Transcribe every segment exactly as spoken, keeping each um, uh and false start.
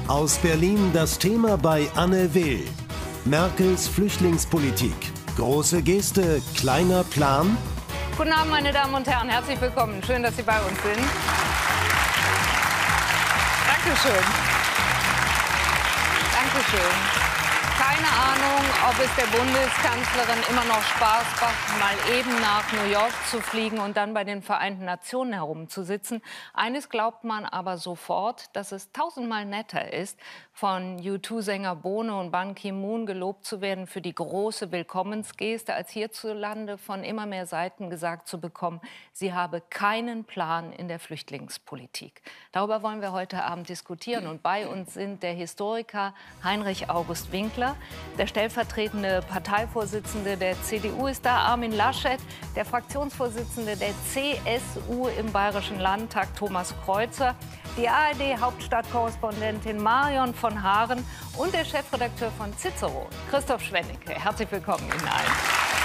Aus Berlin das Thema bei Anne Will. Merkels Flüchtlingspolitik. Große Geste, kleiner Plan? Guten Abend, meine Damen und Herren. Herzlich willkommen. Schön, dass Sie bei uns sind. Dankeschön. Dankeschön. Keine Ahnung, ob es der Bundeskanzlerin immer noch Spaß macht, mal eben nach New York zu fliegen und dann bei den Vereinten Nationen herumzusitzen. Eines glaubt man aber sofort, dass es tausendmal netter ist, von U zwei Sänger Bono und Ban Ki-moon gelobt zu werden für die große Willkommensgeste, als hierzulande von immer mehr Seiten gesagt zu bekommen, sie habe keinen Plan in der Flüchtlingspolitik. Darüber wollen wir heute Abend diskutieren. Und bei uns sind der Historiker Heinrich August Winkler, der stellvertretende Parteivorsitzende der C D U ist da, Armin Laschet, der Fraktionsvorsitzende der C S U im Bayerischen Landtag, Thomas Kreuzer, die A R D-Hauptstadtkorrespondentin Marion von Haaren und der Chefredakteur von Cicero, Christoph Schwennecke. Herzlich willkommen Ihnen allen.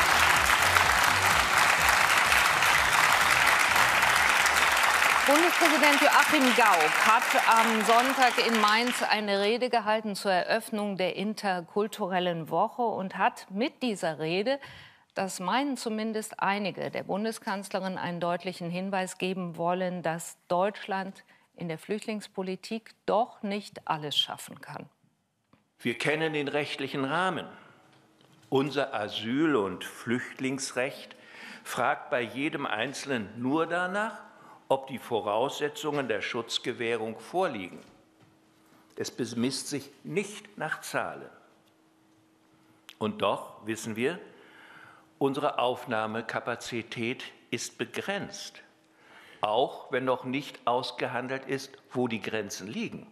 Bundespräsident Joachim Gauck hat am Sonntag in Mainz eine Rede gehalten zur Eröffnung der interkulturellen Woche und hat mit dieser Rede, das meinen zumindest einige, der Bundeskanzlerin einen deutlichen Hinweis geben wollen, dass Deutschland in der Flüchtlingspolitik doch nicht alles schaffen kann. Wir kennen den rechtlichen Rahmen. Unser Asyl- und Flüchtlingsrecht fragt bei jedem Einzelnen nur danach, ob die Voraussetzungen der Schutzgewährung vorliegen. Es bemisst sich nicht nach Zahlen. Und doch wissen wir, unsere Aufnahmekapazität ist begrenzt, auch wenn noch nicht ausgehandelt ist, wo die Grenzen liegen.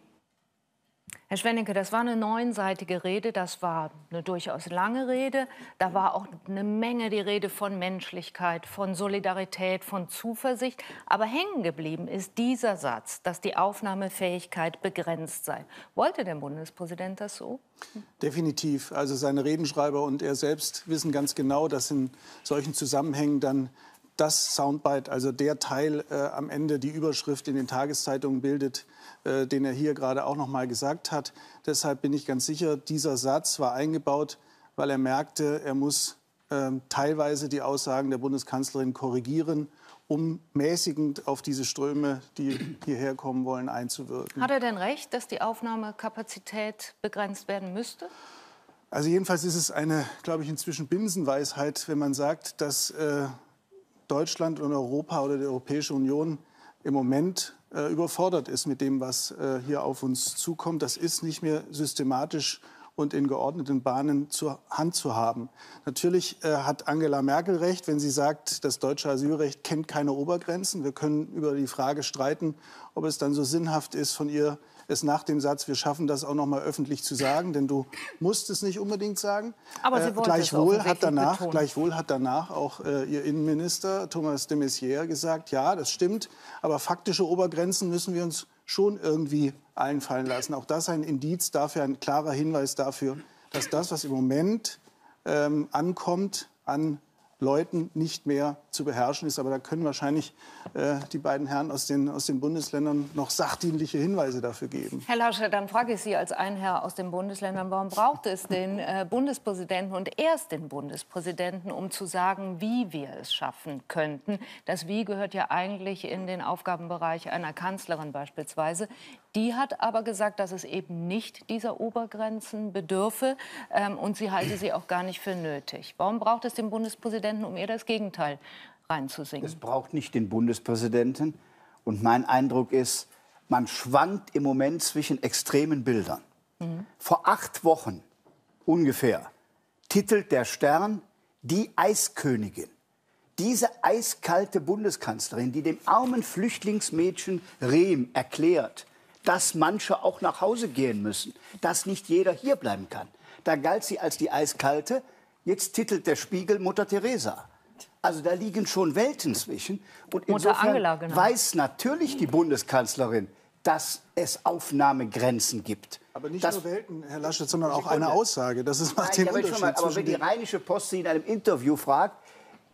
Herr Schwennecke, das war eine neunseitige Rede, das war eine durchaus lange Rede. Da war auch eine Menge die Rede von Menschlichkeit, von Solidarität, von Zuversicht. Aber hängen geblieben ist dieser Satz, dass die Aufnahmefähigkeit begrenzt sei. Wollte der Bundespräsident das so? Definitiv. Also seine Redenschreiber und er selbst wissen ganz genau, dass in solchen Zusammenhängen dann das Soundbite, also der Teil äh, am Ende die Überschrift in den Tageszeitungen bildet, äh, den er hier gerade auch noch mal gesagt hat. Deshalb bin ich ganz sicher, dieser Satz war eingebaut, weil er merkte, er muss äh, teilweise die Aussagen der Bundeskanzlerin korrigieren, um mäßigend auf diese Ströme, die hierher kommen wollen, einzuwirken. Hat er denn recht, dass die Aufnahmekapazität begrenzt werden müsste? Also jedenfalls ist es eine, glaube ich, inzwischen Binsenweisheit, wenn man sagt, dass äh, Deutschland und Europa oder die Europäische Union im Moment äh, überfordert ist mit dem, was äh, hier auf uns zukommt. Das ist nicht mehr systematisch und in geordneten Bahnen zur Hand zu haben. Natürlich äh, hat Angela Merkel recht, wenn sie sagt, das deutsche Asylrecht kennt keine Obergrenzen. Wir können über die Frage streiten, ob es dann so sinnhaft ist, von ihr es nach dem Satz, wir schaffen das auch noch mal öffentlich zu sagen, denn du musst es nicht unbedingt sagen. Aber sie äh, gleichwohl, hat danach, gleichwohl hat danach auch äh, ihr Innenminister Thomas de Maizière gesagt, ja, das stimmt, aber faktische Obergrenzen müssen wir uns schon irgendwie einfallen lassen. Auch das ein Indiz dafür, ein klarer Hinweis dafür, dass das, was im Moment ähm, ankommt, an Leuten nicht mehr zu beherrschen ist. Aber da können wahrscheinlich äh, die beiden Herren aus den, aus den Bundesländern noch sachdienliche Hinweise dafür geben. Herr Laschet, dann frage ich Sie als ein Herr aus den Bundesländern, warum braucht es den äh, Bundespräsidenten und erst den Bundespräsidenten, um zu sagen, wie wir es schaffen könnten? Das Wie gehört ja eigentlich in den Aufgabenbereich einer Kanzlerin beispielsweise. Die hat aber gesagt, dass es eben nicht dieser Obergrenzen bedürfe ähm, und sie halte sie auch gar nicht für nötig. Warum braucht es den Bundespräsidenten, um ihr das Gegenteil reinzusingen? Es braucht nicht den Bundespräsidenten. Und mein Eindruck ist, man schwankt im Moment zwischen extremen Bildern. Mhm. Vor acht Wochen ungefähr titelt der Stern die Eiskönigin. Diese eiskalte Bundeskanzlerin, die dem armen Flüchtlingsmädchen Rehm erklärt, dass manche auch nach Hause gehen müssen, dass nicht jeder hier bleiben kann. Da galt sie als die Eiskalte. Jetzt titelt der Spiegel Mutter Teresa. Also da liegen schon Welten zwischen. Und insofern Angela, genau. weiß natürlich die Bundeskanzlerin, dass es Aufnahmegrenzen gibt. Aber nicht das, nur Welten, Herr Laschet, sondern auch eine Aussage. Das ist macht den Nein, Unterschied mal, aber wenn die Rheinische Post Sie in einem Interview fragt,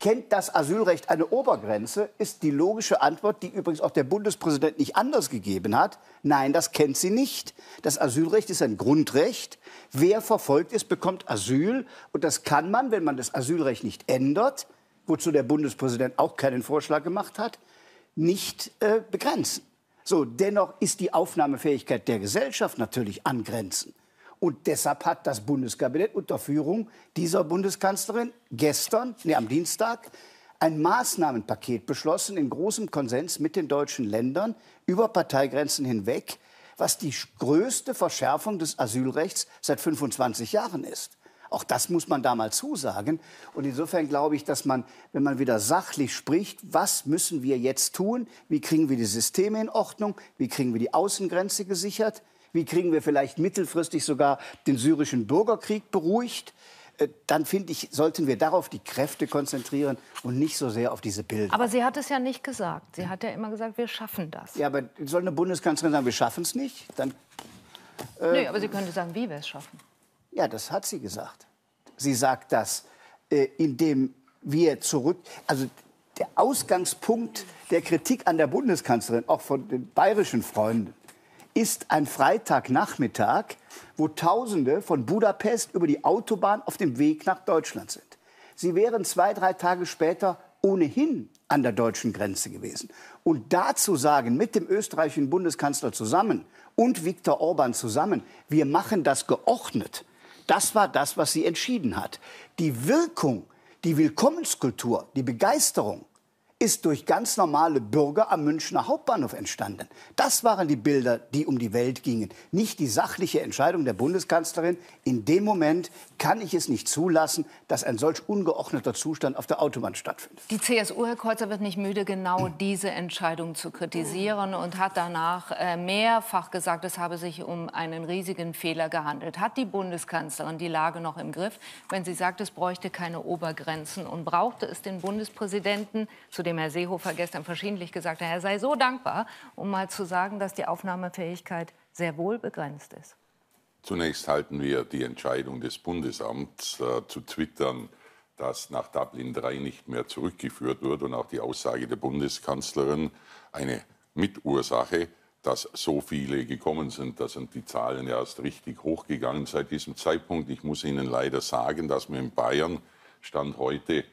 Kennt das Asylrecht eine Obergrenze? Ist die logische Antwort, die übrigens auch der Bundespräsident nicht anders gegeben hat. Nein, das kennt sie nicht. Das Asylrecht ist ein Grundrecht. Wer verfolgt ist, bekommt Asyl. Und das kann man, wenn man das Asylrecht nicht ändert, wozu der Bundespräsident auch keinen Vorschlag gemacht hat, nicht äh, begrenzen. So, dennoch ist die Aufnahmefähigkeit der Gesellschaft natürlich an Grenzen. Und deshalb hat das Bundeskabinett unter Führung dieser Bundeskanzlerin gestern, nee, am Dienstag, ein Maßnahmenpaket beschlossen in großem Konsens mit den deutschen Ländern über Parteigrenzen hinweg, was die größte Verschärfung des Asylrechts seit fünfundzwanzig Jahren ist. Auch das muss man da mal zusagen. Und insofern glaube ich, dass man, wenn man wieder sachlich spricht, was müssen wir jetzt tun? Wie kriegen wir die Systeme in Ordnung? Wie kriegen wir die Außengrenze gesichert? Wie kriegen wir vielleicht mittelfristig sogar den syrischen Bürgerkrieg beruhigt? Dann, finde ich, sollten wir darauf die Kräfte konzentrieren und nicht so sehr auf diese Bilder. Aber sie hat es ja nicht gesagt. Sie hat ja immer gesagt, wir schaffen das. Ja, aber soll eine Bundeskanzlerin sagen, wir schaffen es nicht? Dann, äh, nee, aber sie könnte sagen, wie wir es schaffen. Ja, das hat sie gesagt. Sie sagt das, äh, indem wir zurück... Also der Ausgangspunkt der Kritik an der Bundeskanzlerin, auch von den bayerischen Freunden, ist ein Freitagnachmittag, wo Tausende von Budapest über die Autobahn auf dem Weg nach Deutschland sind. Sie wären zwei, drei Tage später ohnehin an der deutschen Grenze gewesen. Und dazu sagen, mit dem österreichischen Bundeskanzler zusammen und Viktor Orban zusammen, wir machen das geordnet, das war das, was sie entschieden hat. Die Wirkung, die Willkommenskultur, die Begeisterung ist durch ganz normale Bürger am Münchner Hauptbahnhof entstanden. Das waren die Bilder, die um die Welt gingen. Nicht die sachliche Entscheidung der Bundeskanzlerin. In dem Moment kann ich es nicht zulassen, dass ein solch ungeordneter Zustand auf der Autobahn stattfindet. Die C S U, Herr Kreuzer, wird nicht müde, genau diese Entscheidung zu kritisieren und hat danach äh, mehrfach gesagt, es habe sich um einen riesigen Fehler gehandelt. Hat die Bundeskanzlerin die Lage noch im Griff, wenn sie sagt, es bräuchte keine Obergrenzen und brauchte es den Bundespräsidenten, zu dem Herr Seehofer gestern verschiedentlich gesagt hat, er sei so dankbar, um mal zu sagen, dass die Aufnahmefähigkeit sehr wohl begrenzt ist? Zunächst halten wir die Entscheidung des Bundesamts äh, zu twittern, dass nach Dublin drei nicht mehr zurückgeführt wird, und auch die Aussage der Bundeskanzlerin eine Mitursache, dass so viele gekommen sind. Da sind die Zahlen erst richtig hochgegangen seit diesem Zeitpunkt. Ich muss Ihnen leider sagen, dass wir in Bayern Stand heute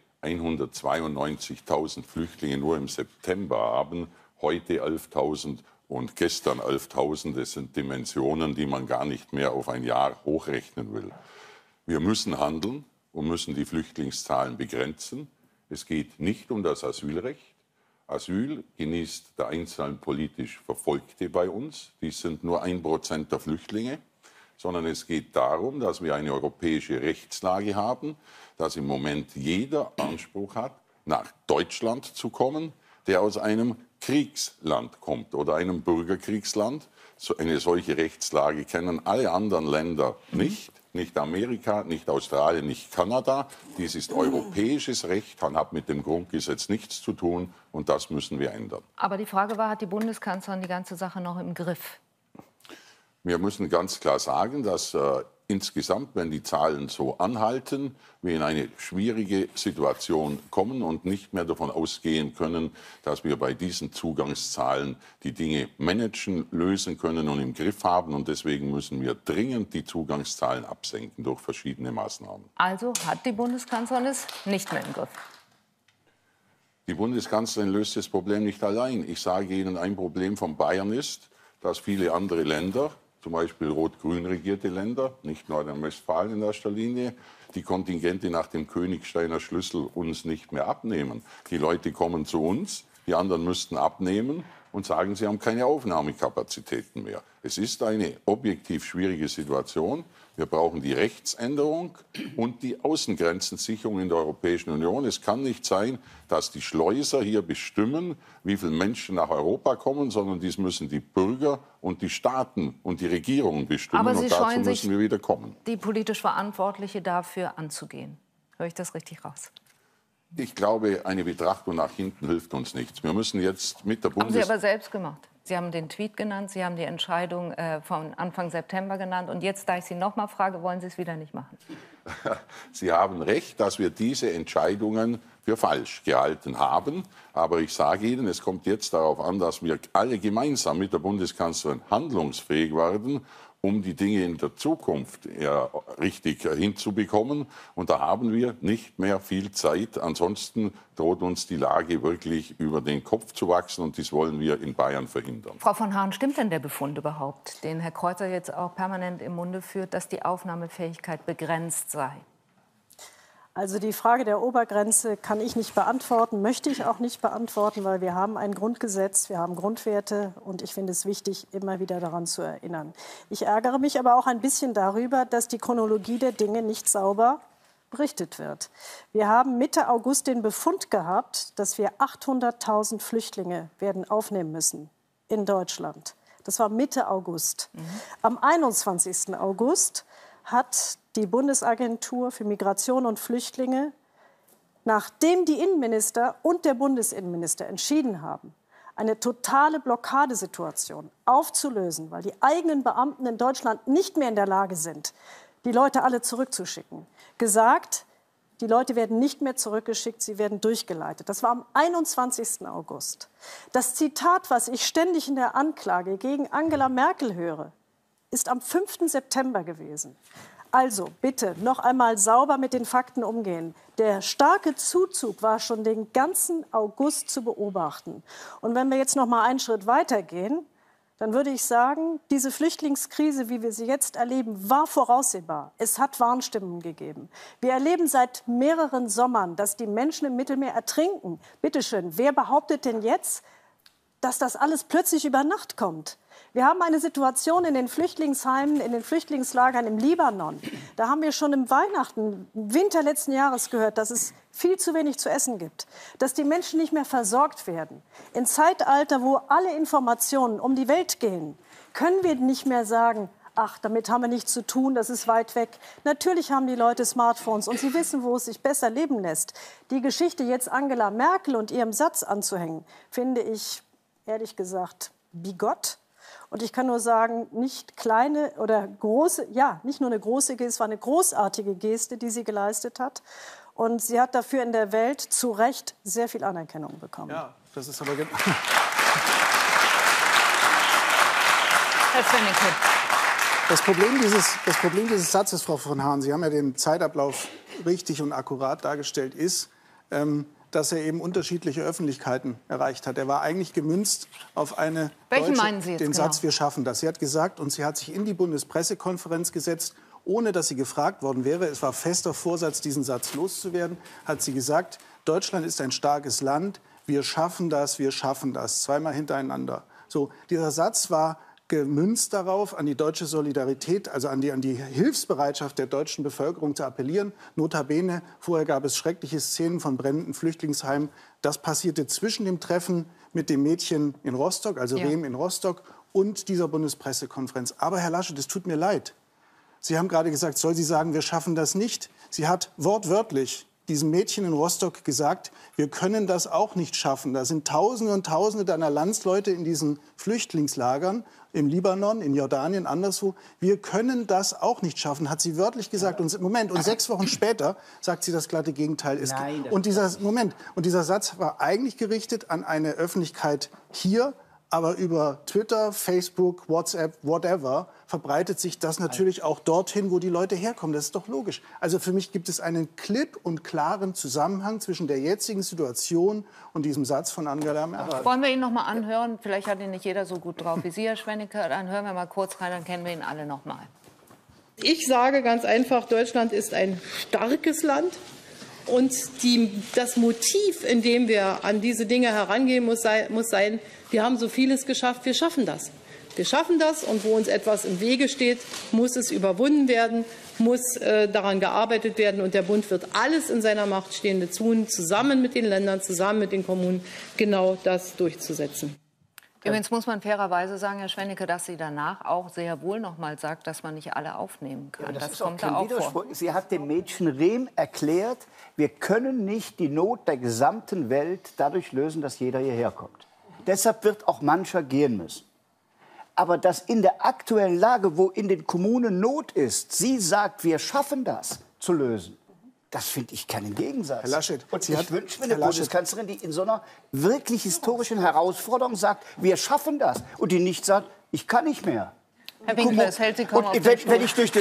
hundertzweiundneunzigtausend Flüchtlinge nur im September haben, heute elftausend und gestern elftausend. Das sind Dimensionen, die man gar nicht mehr auf ein Jahr hochrechnen will. Wir müssen handeln und müssen die Flüchtlingszahlen begrenzen. Es geht nicht um das Asylrecht. Asyl genießt der einzelne politisch Verfolgte bei uns. Die sind nur ein Prozent der Flüchtlinge. Sondern es geht darum, dass wir eine europäische Rechtslage haben, dass im Moment jeder Anspruch hat, nach Deutschland zu kommen, der aus einem Kriegsland kommt oder einem Bürgerkriegsland. So eine solche Rechtslage kennen alle anderen Länder nicht. Nicht Amerika, nicht Australien, nicht Kanada. Dies ist europäisches Recht, hat mit dem Grundgesetz nichts zu tun, und das müssen wir ändern. Aber die Frage war, hat die Bundeskanzlerin die ganze Sache noch im Griff? Wir müssen ganz klar sagen, dass äh, insgesamt, wenn die Zahlen so anhalten, wir in eine schwierige Situation kommen und nicht mehr davon ausgehen können, dass wir bei diesen Zugangszahlen die Dinge managen, lösen können und im Griff haben. Und deswegen müssen wir dringend die Zugangszahlen absenken durch verschiedene Maßnahmen. Also hat die Bundeskanzlerin es nicht mehr im Griff? Die Bundeskanzlerin löst das Problem nicht allein. Ich sage Ihnen, ein Problem von Bayern ist, dass viele andere Länder, zum Beispiel rot-grün regierte Länder, nicht Nordrhein-Westfalen in erster Linie, die Kontingente nach dem Königsteiner Schlüssel uns nicht mehr abnehmen. Die Leute kommen zu uns, die anderen müssten abnehmen und sagen, sie haben keine Aufnahmekapazitäten mehr. Es ist eine objektiv schwierige Situation. Wir brauchen die Rechtsänderung und die Außengrenzensicherung in der Europäischen Union. Es kann nicht sein, dass die Schleuser hier bestimmen, wie viele Menschen nach Europa kommen, sondern dies müssen die Bürger und die Staaten und die Regierungen bestimmen. Aber Sie und dazu scheuen müssen sich, wir wieder kommen. Die politisch Verantwortliche dafür anzugehen. Höre ich das richtig raus? Ich glaube, eine Betrachtung nach hinten hilft uns nichts. Wir müssen jetzt mit der Bundes... Haben Sie aber selbst gemacht. Sie haben den Tweet genannt, Sie haben die Entscheidung äh, von Anfang September genannt. Und jetzt, da ich Sie noch mal frage, wollen Sie es wieder nicht machen? Sie haben recht, dass wir diese Entscheidungen für falsch gehalten haben. Aber ich sage Ihnen, es kommt jetzt darauf an, dass wir alle gemeinsam mit der Bundeskanzlerin handlungsfähig werden, um die Dinge in der Zukunft ja, richtig hinzubekommen. Und da haben wir nicht mehr viel Zeit. Ansonsten droht uns die Lage wirklich über den Kopf zu wachsen. Und das wollen wir in Bayern verhindern. Frau von Hahn, stimmt denn der Befund überhaupt, den Herr Kreuzer jetzt auch permanent im Munde führt, dass die Aufnahmefähigkeit begrenzt sei? Also die Frage der Obergrenze kann ich nicht beantworten, möchte ich auch nicht beantworten, weil wir haben ein Grundgesetz, wir haben Grundwerte und ich finde es wichtig, immer wieder daran zu erinnern. Ich ärgere mich aber auch ein bisschen darüber, dass die Chronologie der Dinge nicht sauber berichtet wird. Wir haben Mitte August den Befund gehabt, dass wir achthunderttausend Flüchtlinge werden aufnehmen müssen in Deutschland. Das war Mitte August. Mhm. Am einundzwanzigsten August hat die Bundesagentur für Migration und Flüchtlinge, nachdem die Innenminister und der Bundesinnenminister entschieden haben, eine totale Blockadesituation aufzulösen, weil die eigenen Beamten in Deutschland nicht mehr in der Lage sind, die Leute alle zurückzuschicken, gesagt, die Leute werden nicht mehr zurückgeschickt, sie werden durchgeleitet. Das war am einundzwanzigsten August. Das Zitat, was ich ständig in der Anklage gegen Angela Merkel höre, ist am fünften September gewesen. Also bitte noch einmal sauber mit den Fakten umgehen. Der starke Zuzug war schon den ganzen August zu beobachten. Und wenn wir jetzt noch mal einen Schritt weitergehen, dann würde ich sagen, diese Flüchtlingskrise, wie wir sie jetzt erleben, war voraussehbar. Es hat Warnstimmen gegeben. Wir erleben seit mehreren Sommern, dass die Menschen im Mittelmeer ertrinken. Bitte schön, wer behauptet denn jetzt, dass das alles plötzlich über Nacht kommt? Wir haben eine Situation in den Flüchtlingsheimen, in den Flüchtlingslagern im Libanon. Da haben wir schon im Weihnachten, im Winter letzten Jahres gehört, dass es viel zu wenig zu essen gibt, dass die Menschen nicht mehr versorgt werden. Im Zeitalter, wo alle Informationen um die Welt gehen, können wir nicht mehr sagen, ach, damit haben wir nichts zu tun, das ist weit weg. Natürlich haben die Leute Smartphones und sie wissen, wo es sich besser leben lässt. Die Geschichte jetzt Angela Merkel und ihrem Satz anzuhängen, finde ich, ehrlich gesagt, bigott. Und ich kann nur sagen, nicht kleine oder große, ja, nicht nur eine große Geste, es war eine großartige Geste, die sie geleistet hat. Und sie hat dafür in der Welt zu Recht sehr viel Anerkennung bekommen. Ja, das ist aber... Herr Schwenneke. Das Problem, dieses, das Problem dieses Satzes, Frau von Hahn, Sie haben ja den Zeitablauf richtig und akkurat dargestellt, ist, ähm, dass er eben unterschiedliche Öffentlichkeiten erreicht hat. Er war eigentlich gemünzt auf eine Welchen deutsche, meinen Sie jetzt den genau? Satz, wir schaffen das. Sie hat gesagt, und sie hat sich in die Bundespressekonferenz gesetzt, ohne dass sie gefragt worden wäre. Es war fester Vorsatz, diesen Satz loszuwerden. Hat sie gesagt, Deutschland ist ein starkes Land, wir schaffen das, wir schaffen das. Zweimal hintereinander. So, dieser Satz war gemünzt darauf, an die deutsche Solidarität, also an die, an die Hilfsbereitschaft der deutschen Bevölkerung zu appellieren. Notabene, vorher gab es schreckliche Szenen von brennenden Flüchtlingsheimen. Das passierte zwischen dem Treffen mit dem Mädchen in Rostock, also ja. Rehm in Rostock, und dieser Bundespressekonferenz. Aber Herr Laschet, es tut mir leid. Sie haben gerade gesagt, soll sie sagen, wir schaffen das nicht? Sie hat wortwörtlich diesem Mädchen in Rostock gesagt, wir können das auch nicht schaffen. Da sind Tausende und Tausende deiner Landsleute in diesen Flüchtlingslagern, im Libanon, in Jordanien, anderswo. Wir können das auch nicht schaffen, hat sie wörtlich gesagt. Und Moment, und sechs Wochen später sagt sie das glatte Gegenteil. Ist Nein, und dieser Moment, und dieser Satz war eigentlich gerichtet an eine Öffentlichkeit hier, aber über Twitter, Facebook, WhatsApp, whatever, verbreitet sich das natürlich auch dorthin, wo die Leute herkommen. Das ist doch logisch. Also für mich gibt es einen klipp und klaren Zusammenhang zwischen der jetzigen Situation und diesem Satz von Angela Merkel. Wollen wir ihn noch mal anhören? Vielleicht hat ihn nicht jeder so gut drauf wie Sie, Herr Schwenneke. Dann hören wir mal kurz rein, dann kennen wir ihn alle noch mal. Ich sage ganz einfach, Deutschland ist ein starkes Land. Und die, das Motiv, in dem wir an diese Dinge herangehen, muss, sei, muss sein, wir haben so vieles geschafft, wir schaffen das. Wir schaffen das, und wo uns etwas im Wege steht, muss es überwunden werden, muss äh, daran gearbeitet werden. Und der Bund wird alles in seiner Macht Stehende tun, zusammen mit den Ländern, zusammen mit den Kommunen, genau das durchzusetzen. Übrigens muss man fairerweise sagen, Herr Schwenneke, dass sie danach auch sehr wohl noch mal sagt, dass man nicht alle aufnehmen kann. Ja, das, das ist kommt auch da kein auch Widerspruch. vor. Sie hat dem Mädchen Rehm erklärt, wir können nicht die Not der gesamten Welt dadurch lösen, dass jeder hierher kommt. Deshalb wird auch mancher gehen müssen. Aber dass in der aktuellen Lage, wo in den Kommunen Not ist, sie sagt, wir schaffen das zu lösen, Das finde ich keinen Gegensatz. Herr Laschet, und Sie ich hat, wünsche mir eine Herr Laschet, Bundeskanzlerin, die in so einer wirklich historischen Herausforderung sagt, wir schaffen das. Und die nicht sagt, ich kann nicht mehr. Herr Winkler, es hält Sie kaum auf Und den wenn, Stuhl. wenn ich durch das...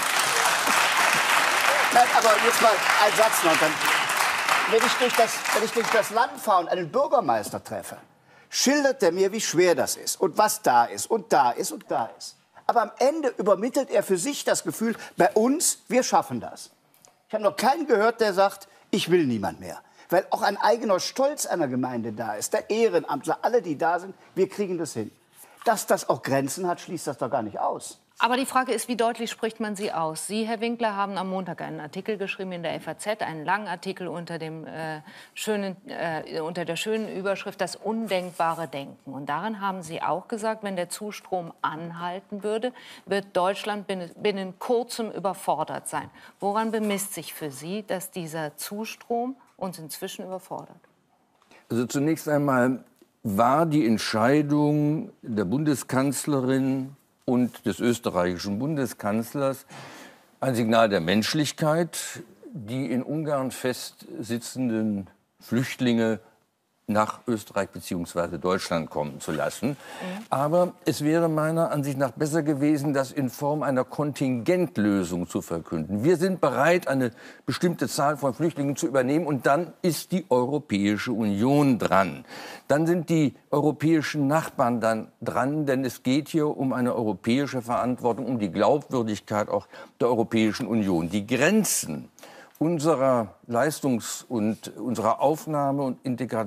Nein, aber jetzt mal ein Satz noch. Dann, wenn, ich durch das, wenn ich durch das Land fahre und einen Bürgermeister treffe, schildert er mir, wie schwer das ist und was da ist und da ist und da ist. Aber am Ende übermittelt er für sich das Gefühl, bei uns, wir schaffen das. Ich habe noch keinen gehört, der sagt, ich will niemand mehr. Weil auch ein eigener Stolz einer Gemeinde da ist, der Ehrenamtler, alle, die da sind, wir kriegen das hin. Dass das auch Grenzen hat, schließt das doch gar nicht aus. Aber die Frage ist, wie deutlich spricht man sie aus? Sie, Herr Winkler, haben am Montag einen Artikel geschrieben in der F A Z, einen langen Artikel unter, dem, äh, schönen, äh, unter der schönen Überschrift Das undenkbare Denken. Und darin haben Sie auch gesagt, wenn der Zustrom anhalten würde, wird Deutschland binnen, binnen kurzem überfordert sein. Woran bemisst sich für Sie, dass dieser Zustrom uns inzwischen überfordert? Also zunächst einmal war die Entscheidung der Bundeskanzlerin und des österreichischen Bundeskanzlers ein Signal der Menschlichkeit, die in Ungarn festsitzenden Flüchtlinge nach Österreich bzw. Deutschland kommen zu lassen. Mhm. Aber es wäre meiner Ansicht nach besser gewesen, das in Form einer Kontingentlösung zu verkünden. Wir sind bereit, eine bestimmte Zahl von Flüchtlingen zu übernehmen, und dann ist die Europäische Union dran. Dann sind die europäischen Nachbarn dann dran, denn es geht hier um eine europäische Verantwortung, um die Glaubwürdigkeit auch der Europäischen Union. Die Grenzen unserer Leistungs- und unserer Aufnahme- und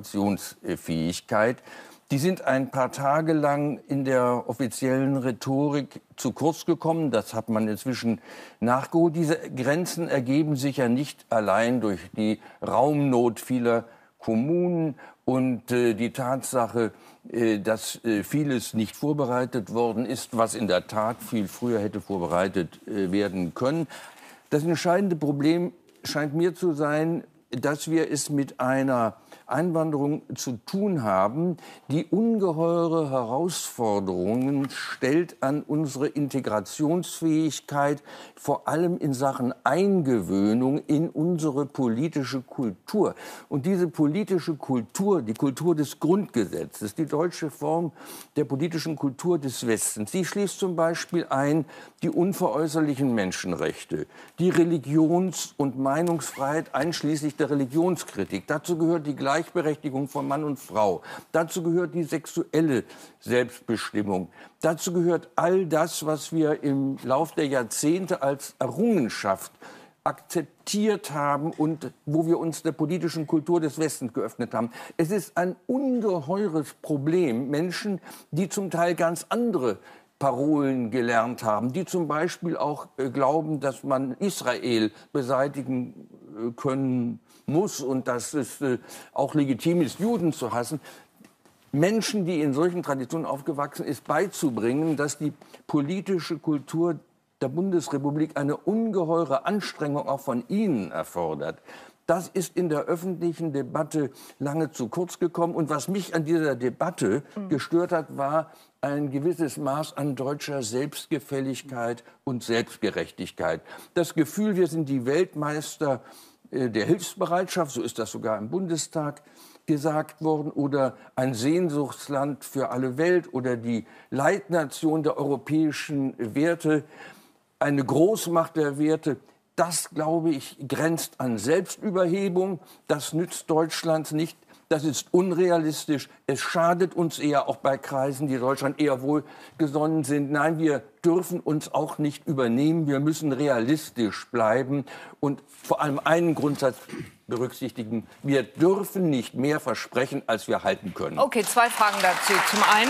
Integrationsfähigkeit, die sind ein paar Tage lang in der offiziellen Rhetorik zu kurz gekommen. Das hat man inzwischen nachgeholt. Diese Grenzen ergeben sich ja nicht allein durch die Raumnot vieler Kommunen und äh, die Tatsache, äh, dass äh, vieles nicht vorbereitet worden ist, was in der Tat viel früher hätte vorbereitet äh, werden können. Das entscheidende Problem scheint mir zu sein, dass wir es mit einer Einwanderung zu tun haben, die ungeheure Herausforderungen stellt an unsere Integrationsfähigkeit, vor allem in Sachen Eingewöhnung in unsere politische Kultur. Und diese politische Kultur, die Kultur des Grundgesetzes, die deutsche Form der politischen Kultur des Westens, die schließt zum Beispiel ein die unveräußerlichen Menschenrechte, die Religions- und Meinungsfreiheit einschließlich der Religionskritik. Dazu gehört die Gleichberechtigung von Mann und Frau. Dazu gehört die sexuelle Selbstbestimmung. Dazu gehört all das, was wir im Lauf der Jahrzehnte als Errungenschaft akzeptiert haben und wo wir uns der politischen Kultur des Westens geöffnet haben. Es ist ein ungeheures Problem, Menschen, die zum Teil ganz andere Parolen gelernt haben, die zum Beispiel auch äh, glauben, dass man Israel beseitigen äh, können muss und dass es äh, auch legitim ist, Juden zu hassen. Menschen, die in solchen Traditionen aufgewachsen sind, beizubringen, dass die politische Kultur der Bundesrepublik eine ungeheure Anstrengung auch von ihnen erfordert. Das ist in der öffentlichen Debatte lange zu kurz gekommen. Und was mich an dieser Debatte gestört hat, war ein gewisses Maß an deutscher Selbstgefälligkeit und Selbstgerechtigkeit. Das Gefühl, wir sind die Weltmeister äh, der Hilfsbereitschaft, so ist das sogar im Bundestag gesagt worden, oder ein Sehnsuchtsland für alle Welt oder die Leitnation der europäischen Werte, eine Großmacht der Werte. Das, glaube ich, grenzt an Selbstüberhebung. Das nützt Deutschland nicht. Das ist unrealistisch. Es schadet uns eher, auch bei Kreisen, die Deutschland eher wohlgesonnen sind. Nein, wir dürfen uns auch nicht übernehmen. Wir müssen realistisch bleiben und vor allem einen Grundsatz berücksichtigen. Wir dürfen nicht mehr versprechen, als wir halten können. Okay, zwei Fragen dazu. Zum einen: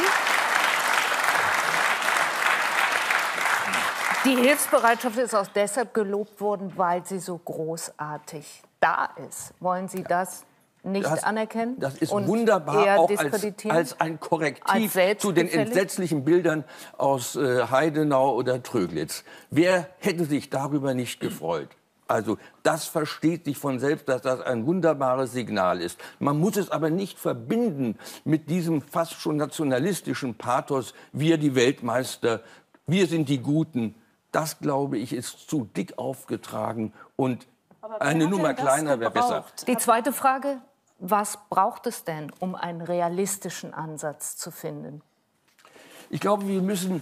Die Hilfsbereitschaft ist auch deshalb gelobt worden, weil sie so großartig da ist. Wollen Sie das nicht das, anerkennen? Das ist und wunderbar, auch als, als ein Korrektiv als zu den entsetzlichen Bildern aus äh, Heidenau oder Tröglitz. Wer hätte sich darüber nicht gefreut? Also das versteht sich von selbst, dass das ein wunderbares Signal ist. Man muss es aber nicht verbinden mit diesem fast schon nationalistischen Pathos, wir die Weltmeister, wir sind die Guten. Das, glaube ich, ist zu dick aufgetragen und Eine Nummer kleiner wäre besser. Die zweite Frage, was braucht es denn, um einen realistischen Ansatz zu finden? Ich glaube, wir müssen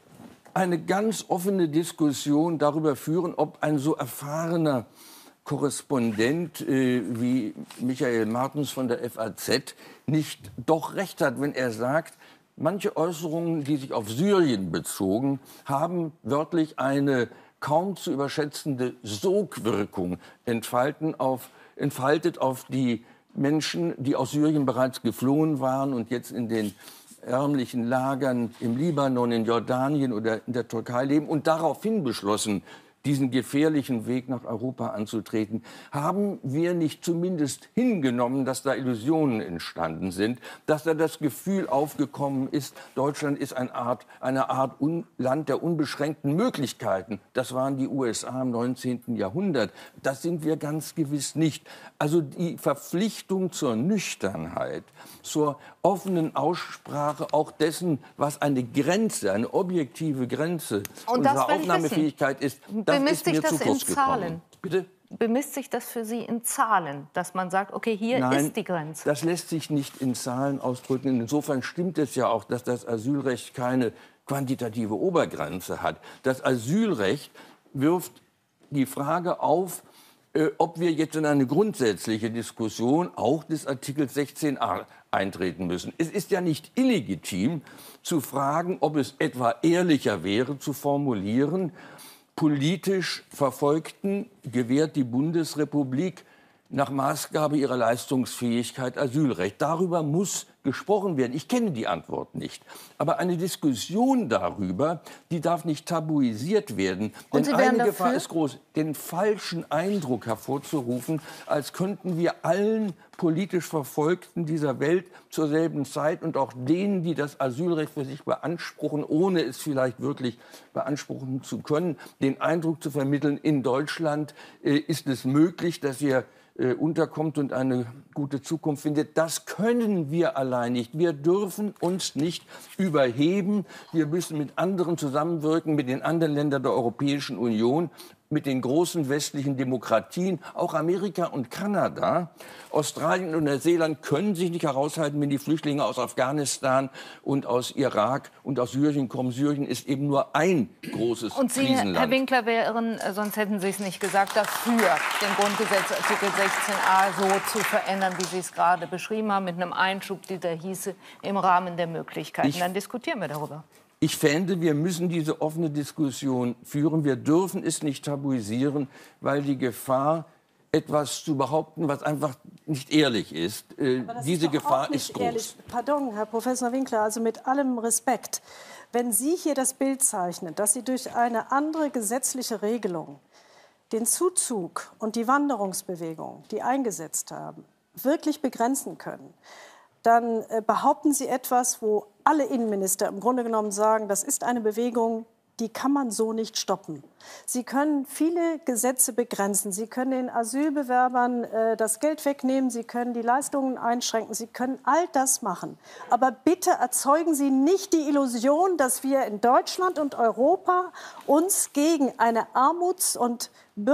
eine ganz offene Diskussion darüber führen, ob ein so erfahrener Korrespondent äh, wie Michael Martens von der F A Z nicht doch recht hat, wenn er sagt, manche Äußerungen, die sich auf Syrien bezogen, haben wörtlich eine kaum zu überschätzende Sogwirkung entfalten auf, entfaltet auf die Menschen, die aus Syrien bereits geflohen waren und jetzt in den ärmlichen Lagern im Libanon, in Jordanien oder in der Türkei leben und daraufhin beschlossen, diesen gefährlichen Weg nach Europa anzutreten, haben wir nicht zumindest hingenommen, dass da Illusionen entstanden sind, dass da das Gefühl aufgekommen ist, Deutschland ist eine Art, eine Art Un- Land der unbeschränkten Möglichkeiten. Das waren die U S A im neunzehnten Jahrhundert. Das sind wir ganz gewiss nicht. Also die Verpflichtung zur Nüchternheit, zur offenen Aussprache auch dessen, was eine Grenze, eine objektive Grenze Und das unserer will ich Aufnahmefähigkeit ist, das Bemisst ist sich mir das zu kurz in Zahlen? gekommen. Bitte? Bemisst sich das für Sie in Zahlen, dass man sagt, okay, hier Nein, ist die Grenze? Das lässt sich nicht in Zahlen ausdrücken. Insofern stimmt es ja auch, dass das Asylrecht keine quantitative Obergrenze hat. Das Asylrecht wirft die Frage auf, äh, ob wir jetzt in eine grundsätzliche Diskussion auch des Artikels sechzehn a eintreten müssen. Es ist ja nicht illegitim zu fragen, ob es etwa ehrlicher wäre, zu formulieren, politisch Verfolgten gewährt die Bundesrepublik nach Maßgabe ihrer Leistungsfähigkeit Asylrecht. Darüber muss gesprochen werden. Ich kenne die Antwort nicht. Aber eine Diskussion darüber, die darf nicht tabuisiert werden. Denn Sie eine wären Gefahr dafür? ist groß, den falschen Eindruck hervorzurufen, als könnten wir allen politisch Verfolgten dieser Welt zur selben Zeit und auch denen, die das Asylrecht für sich beanspruchen, ohne es vielleicht wirklich beanspruchen zu können, den Eindruck zu vermitteln, in Deutschland äh, ist es möglich, dass ihr äh, unterkommt und eine gute Zukunft findet. Das können wir allein nicht. Wir dürfen uns nicht überheben. Wir müssen mit anderen zusammenwirken, mit den anderen Ländern der Europäischen Union, mit den großen westlichen Demokratien, auch Amerika und Kanada. Australien und Neuseeland können sich nicht heraushalten, wenn die Flüchtlinge aus Afghanistan und aus Irak und aus Syrien kommen. Syrien ist eben nur ein großes Und Sie, Krisenland. Herr Winkler, wären, äh, sonst hätten Sie es nicht gesagt, dafür, den Grundgesetz Artikel sechzehn a so zu verändern, wie Sie es gerade beschrieben haben, mit einem Einschub, der da hieße, im Rahmen der Möglichkeiten. Ich- Dann diskutieren wir darüber. Ich fände, wir müssen diese offene Diskussion führen. Wir dürfen es nicht tabuisieren, weil die Gefahr, etwas zu behaupten, was einfach nicht ehrlich ist, äh, Aber das diese ist doch Gefahr auch nicht ist groß. ehrlich. Pardon, Herr Professor Winkler, also mit allem Respekt. Wenn Sie hier das Bild zeichnen, dass Sie durch eine andere gesetzliche Regelung den Zuzug und die Wanderungsbewegung, die eingesetzt haben, wirklich begrenzen können, dann äh, behaupten Sie etwas, wo alle Innenminister im Grunde genommen sagen, das ist eine Bewegung, die kann man so nicht stoppen. Sie können viele Gesetze begrenzen. Sie können den Asylbewerbern äh, das Geld wegnehmen. Sie können die Leistungen einschränken. Sie können all das machen. Aber bitte erzeugen Sie nicht die Illusion, dass wir in Deutschland und Europa uns gegen eine Armuts- und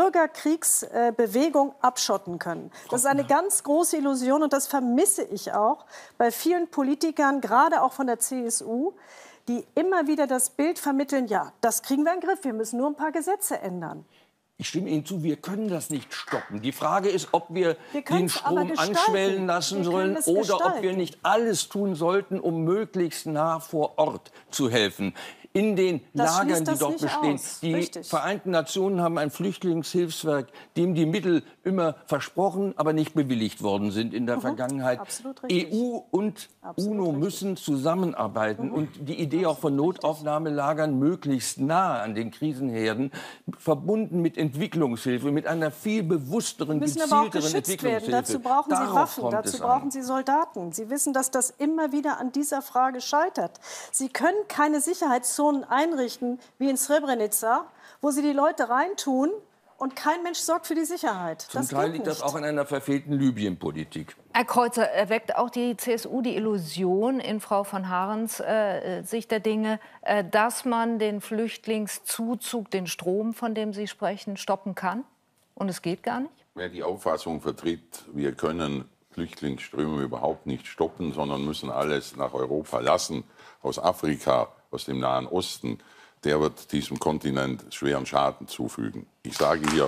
Bürgerkriegsbewegung abschotten können. Das ist eine ganz große Illusion und das vermisse ich auch bei vielen Politikern, gerade auch von der C S U, die immer wieder das Bild vermitteln, ja, das kriegen wir in den Griff, wir müssen nur ein paar Gesetze ändern. Ich stimme Ihnen zu, wir können das nicht stoppen. Die Frage ist, ob wir, Wir den können's aber Strom gestalten. anschwellen lassen Wir sollen können es oder ob gestalten. wir nicht alles tun sollten, um möglichst nah vor Ort zu helfen. In den Das Lagern, schließt die das dort nicht bestehen. aus. Die Richtig. Vereinten Nationen haben ein Flüchtlingshilfswerk, dem die Mittel immer versprochen, aber nicht bewilligt worden sind in der Vergangenheit. Absolut richtig. E U und Absolut UNO richtig. müssen zusammenarbeiten und die Idee auch von Notaufnahmelagern möglichst nah an den Krisenherden, verbunden mit Entwicklungshilfe, mit einer viel bewussteren, Sie müssen aber auch gezielteren geschützt werden. Entwicklungshilfe. Dazu brauchen Sie Darauf Waffen, kommt dazu es brauchen an. Sie Soldaten. Sie wissen, dass das immer wieder an dieser Frage scheitert. Sie können keine Sicherheitszonen einrichten, wie in Srebrenica, wo Sie die Leute reintun und kein Mensch sorgt für die Sicherheit. Zum Das Teil geht liegt nicht. das auch an einer verfehlten Libyen-Politik. Herr Kreuzer, erweckt auch die C S U die Illusion in Frau von Haarens äh, Sicht der Dinge, äh, dass man den Flüchtlingszuzug, den Strom, von dem Sie sprechen, stoppen kann? Und es geht gar nicht? Wer die Auffassung vertritt, wir können Flüchtlingsströme überhaupt nicht stoppen, sondern müssen alles nach Europa lassen, aus Afrika, aus dem Nahen Osten, der wird diesem Kontinent schweren Schaden zufügen. Ich sage hier,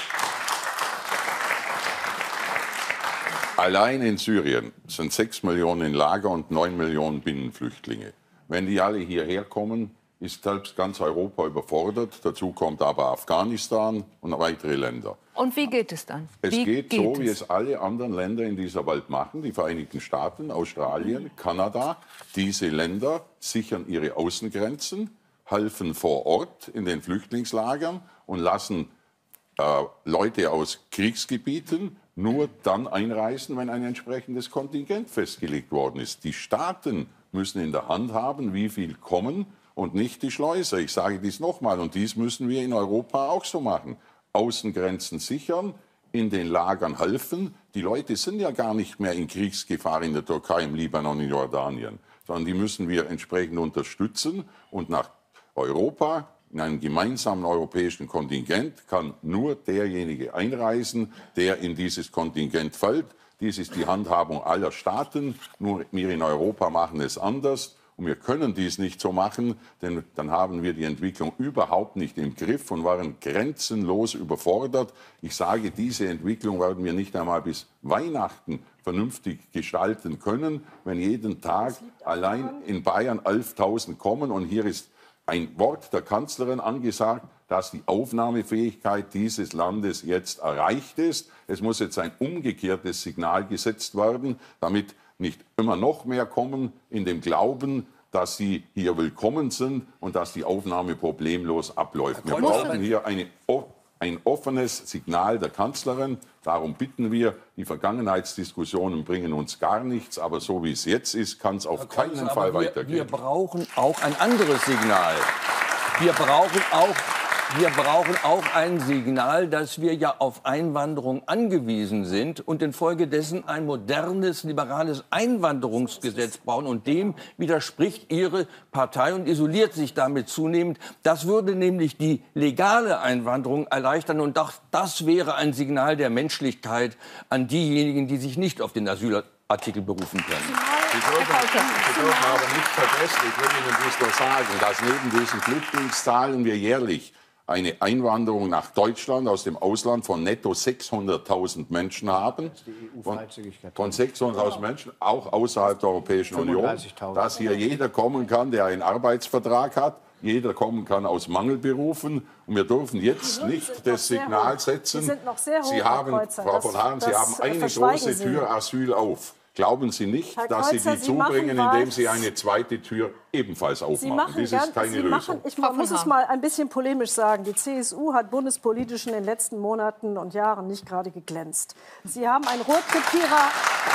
allein in Syrien sind sechs Millionen in Lager und neun Millionen Binnenflüchtlinge. Wenn die alle hierher kommen, ist selbst ganz Europa überfordert. Dazu kommt aber Afghanistan und weitere Länder. Und wie geht es dann? Es wie geht, geht so, es? wie es alle anderen Länder in dieser Welt machen. Die Vereinigten Staaten, Australien, Kanada. Diese Länder sichern ihre Außengrenzen, halfen vor Ort in den Flüchtlingslagern und lassen äh, Leute aus Kriegsgebieten nur dann einreisen, wenn ein entsprechendes Kontingent festgelegt worden ist. Die Staaten müssen in der Hand haben, wie viel kommen und nicht die Schleuser. Ich sage dies nochmal und dies müssen wir in Europa auch so machen. Außengrenzen sichern, in den Lagern helfen. Die Leute sind ja gar nicht mehr in Kriegsgefahr in der Türkei, im Libanon, in Jordanien, sondern die müssen wir entsprechend unterstützen. Und nach Europa, in einem gemeinsamen europäischen Kontingent, kann nur derjenige einreisen, der in dieses Kontingent fällt. Dies ist die Handhabung aller Staaten. Nur wir in Europa machen es anders. Und wir können dies nicht so machen, denn dann haben wir die Entwicklung überhaupt nicht im Griff und waren grenzenlos überfordert. Ich sage, diese Entwicklung werden wir nicht einmal bis Weihnachten vernünftig gestalten können, wenn jeden Tag allein in Bayern elftausend kommen. Und hier ist ein Wort der Kanzlerin angesagt, dass die Aufnahmefähigkeit dieses Landes jetzt erreicht ist. Es muss jetzt ein umgekehrtes Signal gesetzt werden, damit nicht immer noch mehr kommen, in dem Glauben, dass sie hier willkommen sind und dass die Aufnahme problemlos abläuft. Wir brauchen hier eine, ein offenes Signal der Kanzlerin. Darum bitten wir, die Vergangenheitsdiskussionen bringen uns gar nichts. Aber so wie es jetzt ist, kann es auf keinen Fall wir, weitergehen. Wir brauchen auch ein anderes Signal. Wir brauchen auch Wir brauchen auch ein Signal, dass wir ja auf Einwanderung angewiesen sind und infolgedessen ein modernes, liberales Einwanderungsgesetz brauchen. Und dem widerspricht Ihre Partei und isoliert sich damit zunehmend. Das würde nämlich die legale Einwanderung erleichtern. Und das, das wäre ein Signal der Menschlichkeit an diejenigen, die sich nicht auf den Asylartikel berufen können. Sie dürfen, Sie dürfen aber nicht vergessen, ich will Ihnen dies nur sagen, dass neben diesen Flüchtlingszahlen wir jährlich eine Einwanderung nach Deutschland aus dem Ausland von netto sechshunderttausend Menschen haben. Von, von sechshunderttausend Menschen, auch außerhalb der Europäischen Union. Dass hier jeder kommen kann, der einen Arbeitsvertrag hat. Jeder kommen kann aus Mangelberufen. Und wir dürfen jetzt nicht das Signal setzen. Sie haben, Frau von Hahn, Sie haben eine große Tür Asyl auf. Glauben Sie nicht, Herr dass Kreuzer, Sie die zubringen, indem Sie eine zweite Tür ebenfalls aufmachen. Das ist keine Sie Lösung. Machen, ich muss es mal ein bisschen polemisch sagen. Die C S U hat bundespolitisch in den letzten Monaten und Jahren nicht gerade geglänzt. Sie haben einen Rohrkrepierer...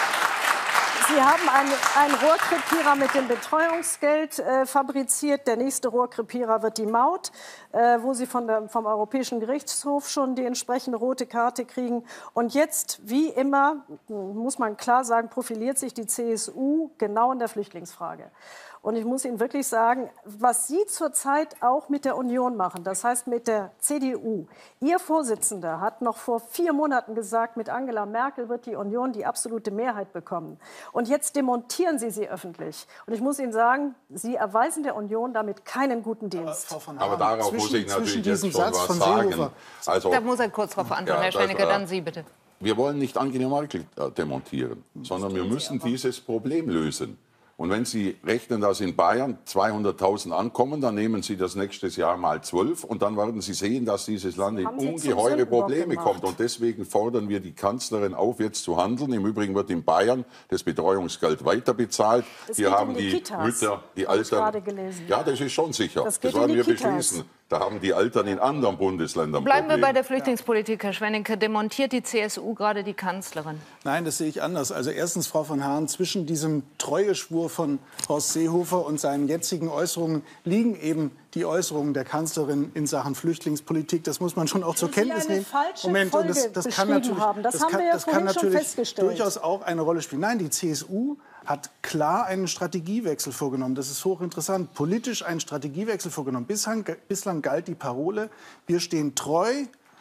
Sie haben einen, einen Rohrkrepierer mit dem Betreuungsgeld äh, fabriziert. Der nächste Rohrkrepierer wird die Maut, äh, wo Sie von der, vom Europäischen Gerichtshof schon die entsprechende rote Karte kriegen. Und jetzt, wie immer, muss man klar sagen, profiliert sich die C S U genau in der Flüchtlingsfrage. Und ich muss Ihnen wirklich sagen, was Sie zurzeit auch mit der Union machen, das heißt mit der C D U. Ihr Vorsitzender hat noch vor vier Monaten gesagt, mit Angela Merkel wird die Union die absolute Mehrheit bekommen. Und jetzt demontieren Sie sie öffentlich. Und ich muss Ihnen sagen, Sie erweisen der Union damit keinen guten Dienst. Aber, Aber darauf zwischen, muss ich natürlich jetzt schon Satz was sagen. Also, da muss er kurz darauf antworten, ja, Herr Schweinecke, dann Sie bitte. Wir wollen nicht Angela Merkel demontieren, sondern wir müssen dieses Problem lösen. Und wenn Sie rechnen, dass in Bayern zweihunderttausend ankommen, dann nehmen Sie das nächstes Jahr mal zwölf und dann werden Sie sehen, dass dieses Land in ungeheure Probleme kommt. Und deswegen fordern wir die Kanzlerin auf, jetzt zu handeln. Im Übrigen wird in Bayern das Betreuungsgeld weiter bezahlt. Hier haben die, die Mütter, die Eltern... Ja, das ist schon sicher. Das, das werden wir beschließen. Da haben die Eltern in anderen Bundesländern Bleiben Probleme. wir bei der Flüchtlingspolitik, Herr Schweinecke. Demontiert die C S U gerade die Kanzlerin? Nein, das sehe ich anders. Also erstens, Frau von Hahn, zwischen diesem Treueschwur von Horst Seehofer und seinen jetzigen Äußerungen liegen eben die Äußerungen der Kanzlerin in Sachen Flüchtlingspolitik. Das muss man schon auch zur Kenntnis nehmen. Moment, und das, das kann natürlich, haben. Das, das haben kann, wir ja das kann natürlich festgestellt. durchaus auch eine Rolle spielen. Nein, die C S U hat klar einen Strategiewechsel vorgenommen. Das ist hochinteressant. Politisch einen Strategiewechsel vorgenommen. Bislang, bislang galt die Parole, wir stehen treu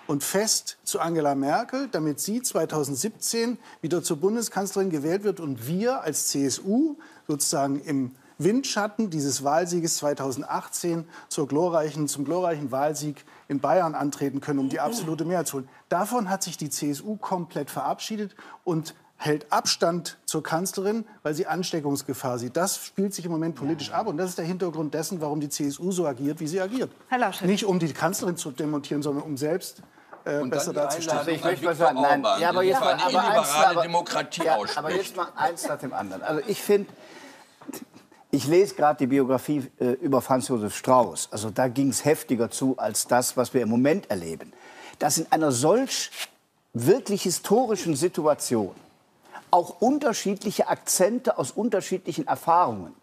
und fest zu Angela Merkel, damit sie zweitausendsiebzehn wieder zur Bundeskanzlerin gewählt wird und wir als C S U sozusagen im Windschatten dieses Wahlsieges zweitausendachtzehn zur glorreichen, zum glorreichen Wahlsieg in Bayern antreten können, um die absolute Mehrheit zu holen. Davon hat sich die C S U komplett verabschiedet und hält Abstand zur Kanzlerin, weil sie Ansteckungsgefahr sieht. Das spielt sich im Moment politisch ja. ab. Und das ist der Hintergrund dessen, warum die C S U so agiert, wie sie agiert. Herr Laschet. Nicht um die Kanzlerin zu demontieren, sondern um selbst äh, besser dazustehen. Also ich möchte mal sagen, nein, ja, aber jetzt mal, aber eins, aber, Demokratie ja, aber jetzt mal eins nach dem anderen. Also ich finde, ich lese gerade die Biografie äh, über Franz Josef Strauß. Also da ging es heftiger zu als das, was wir im Moment erleben. Dass in einer solch wirklich historischen Situation auch unterschiedliche Akzente aus unterschiedlichen Erfahrungen,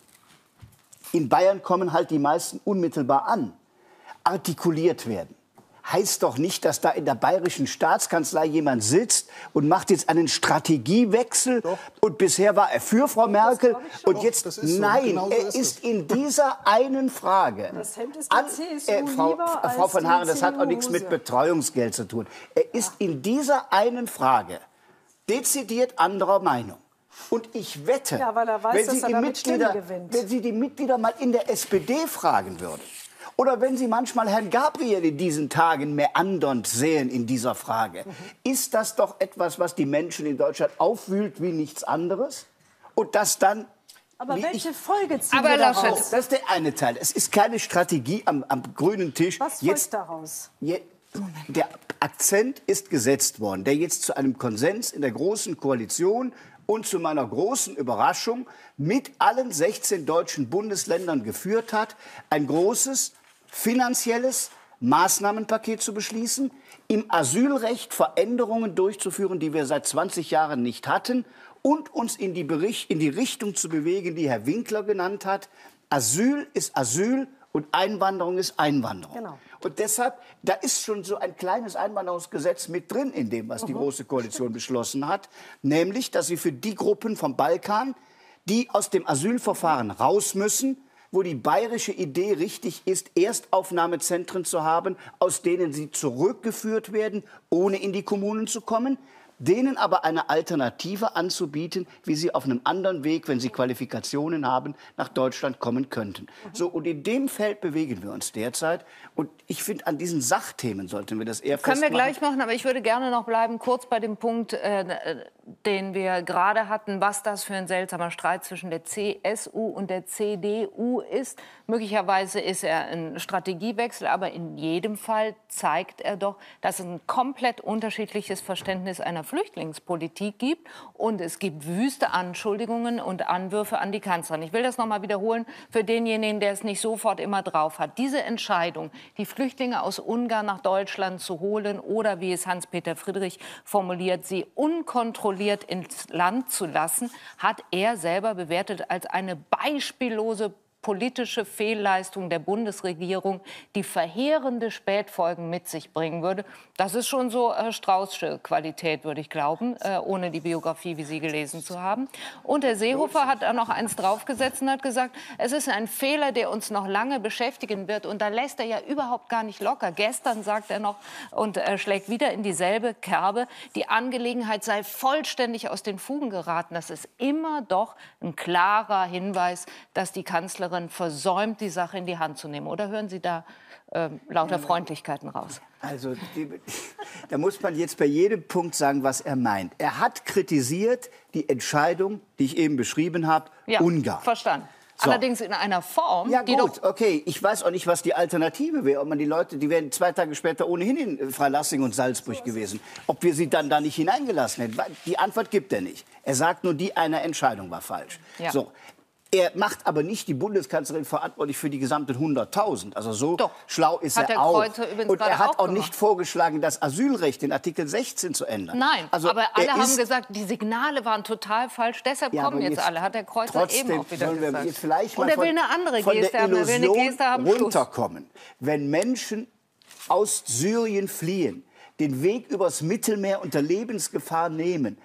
in Bayern kommen halt die meisten unmittelbar an, artikuliert werden. Heißt doch nicht, dass da in der bayerischen Staatskanzlei jemand sitzt und macht jetzt einen Strategiewechsel. Doch. Und bisher war er für Frau Merkel und doch, jetzt so. Nein, genau so er ist, ist in dieser einen Frage. Das Hemd ist der C S U äh, Frau, lieber Frau von Haaren, das hat auch C D U nichts mit Betreuungsgeld zu tun. Er ist ja. in dieser einen Frage dezidiert anderer Meinung. Und ich wette, ja, weil er weiß, wenn, dass Sie er die damit Mitglieder, gewinnt. wenn Sie die Mitglieder mal in der S P D fragen würden, oder wenn Sie manchmal Herrn Gabriel in diesen Tagen meandernd sehen in dieser Frage, mhm. ist das doch etwas, was die Menschen in Deutschland aufwühlt wie nichts anderes? Und das dann... Aber welche Folge ziehen aber wir daraus? Das ist der eine Teil. Es ist keine Strategie am, am grünen Tisch. Was folgt jetzt, daraus? Je, der Akzent ist gesetzt worden, der jetzt zu einem Konsens in der Großen Koalition und zu meiner großen Überraschung mit allen sechzehn deutschen Bundesländern geführt hat, ein großes finanzielles Maßnahmenpaket zu beschließen, im Asylrecht Veränderungen durchzuführen, die wir seit zwanzig Jahren nicht hatten, und uns in die, Bericht, in die Richtung zu bewegen, die Herr Winkler genannt hat. Asyl ist Asyl und Einwanderung ist Einwanderung. Genau. Und deshalb, da ist schon so ein kleines Einwanderungsgesetz mit drin in dem, was die Große Koalition beschlossen hat, nämlich, dass sie für die Gruppen vom Balkan, die aus dem Asylverfahren raus müssen, wo die bayerische Idee richtig ist, Erstaufnahmezentren zu haben, aus denen sie zurückgeführt werden, ohne in die Kommunen zu kommen, denen aber eine Alternative anzubieten, wie sie auf einem anderen Weg, wenn sie Qualifikationen haben, nach Deutschland kommen könnten. Mhm. So, und in dem Feld bewegen wir uns derzeit. Und ich finde, an diesen Sachthemen sollten wir das eher festmachen. Können wir gleich machen, aber ich würde gerne noch bleiben, kurz bei dem Punkt, äh, den wir gerade hatten, was das für ein seltsamer Streit zwischen der C S U und der C D U ist. Möglicherweise ist er ein Strategiewechsel, aber in jedem Fall zeigt er doch, dass es ein komplett unterschiedliches Verständnis einer Flüchtlingspolitik gibt. Und es gibt wüste Anschuldigungen und Anwürfe an die Kanzlerin. Ich will das noch mal wiederholen für denjenigen, der es nicht sofort immer drauf hat. Diese Entscheidung, die Flüchtlinge aus Ungarn nach Deutschland zu holen oder, wie es Hans-Peter Friedrich formuliert, sie unkontrolliert ins Land zu lassen, hat er selber bewertet als eine beispiellose politische Fehlleistung der Bundesregierung, die verheerende Spätfolgen mit sich bringen würde. Das ist schon so äh, Straußsche Qualität, würde ich glauben, äh, ohne die Biografie, wie Sie gelesen zu haben. Und Herr Seehofer hat da noch eins draufgesetzt und hat gesagt, es ist ein Fehler, der uns noch lange beschäftigen wird. Und da lässt er ja überhaupt gar nicht locker. Gestern sagt er noch und äh, schlägt wieder in dieselbe Kerbe, die Angelegenheit sei vollständig aus den Fugen geraten. Das ist immer doch ein klarer Hinweis, dass die Kanzlerin versäumt, die Sache in die Hand zu nehmen. Oder hören Sie da äh, lauter Freundlichkeiten raus? Also, die, da muss man jetzt bei jedem Punkt sagen, was er meint. Er hat kritisiert die Entscheidung, die ich eben beschrieben habe, ja, Ungarn. Verstanden. So. Allerdings in einer Form, ja, die gut, doch... okay. Ich weiß auch nicht, was die Alternative wäre. Ob man die Leute, die wären zwei Tage später ohnehin in Freilassing und Salzburg gewesen. Ob wir sie dann da nicht hineingelassen hätten. Die Antwort gibt er nicht. Er sagt nur, die eine Entscheidung war falsch. Ja. So. Er macht aber nicht die Bundeskanzlerin verantwortlich für die gesamten hunderttausend. Also so Doch. schlau ist hat er der auch. Und er hat auch, auch nicht vorgeschlagen, das Asylrecht in Artikel sechzehn zu ändern. Nein, also aber alle haben gesagt, die Signale waren total falsch. Deshalb ja, kommen jetzt, jetzt alle, hat der Kreuzer trotzdem eben auch wieder sollen wir gesagt. Jetzt vielleicht mal Und er von, will eine andere von Geste der haben. Er will eine Geste haben. runterkommen. Wenn Menschen aus Syrien fliehen, den Weg übers Mittelmeer unter Lebensgefahr nehmen,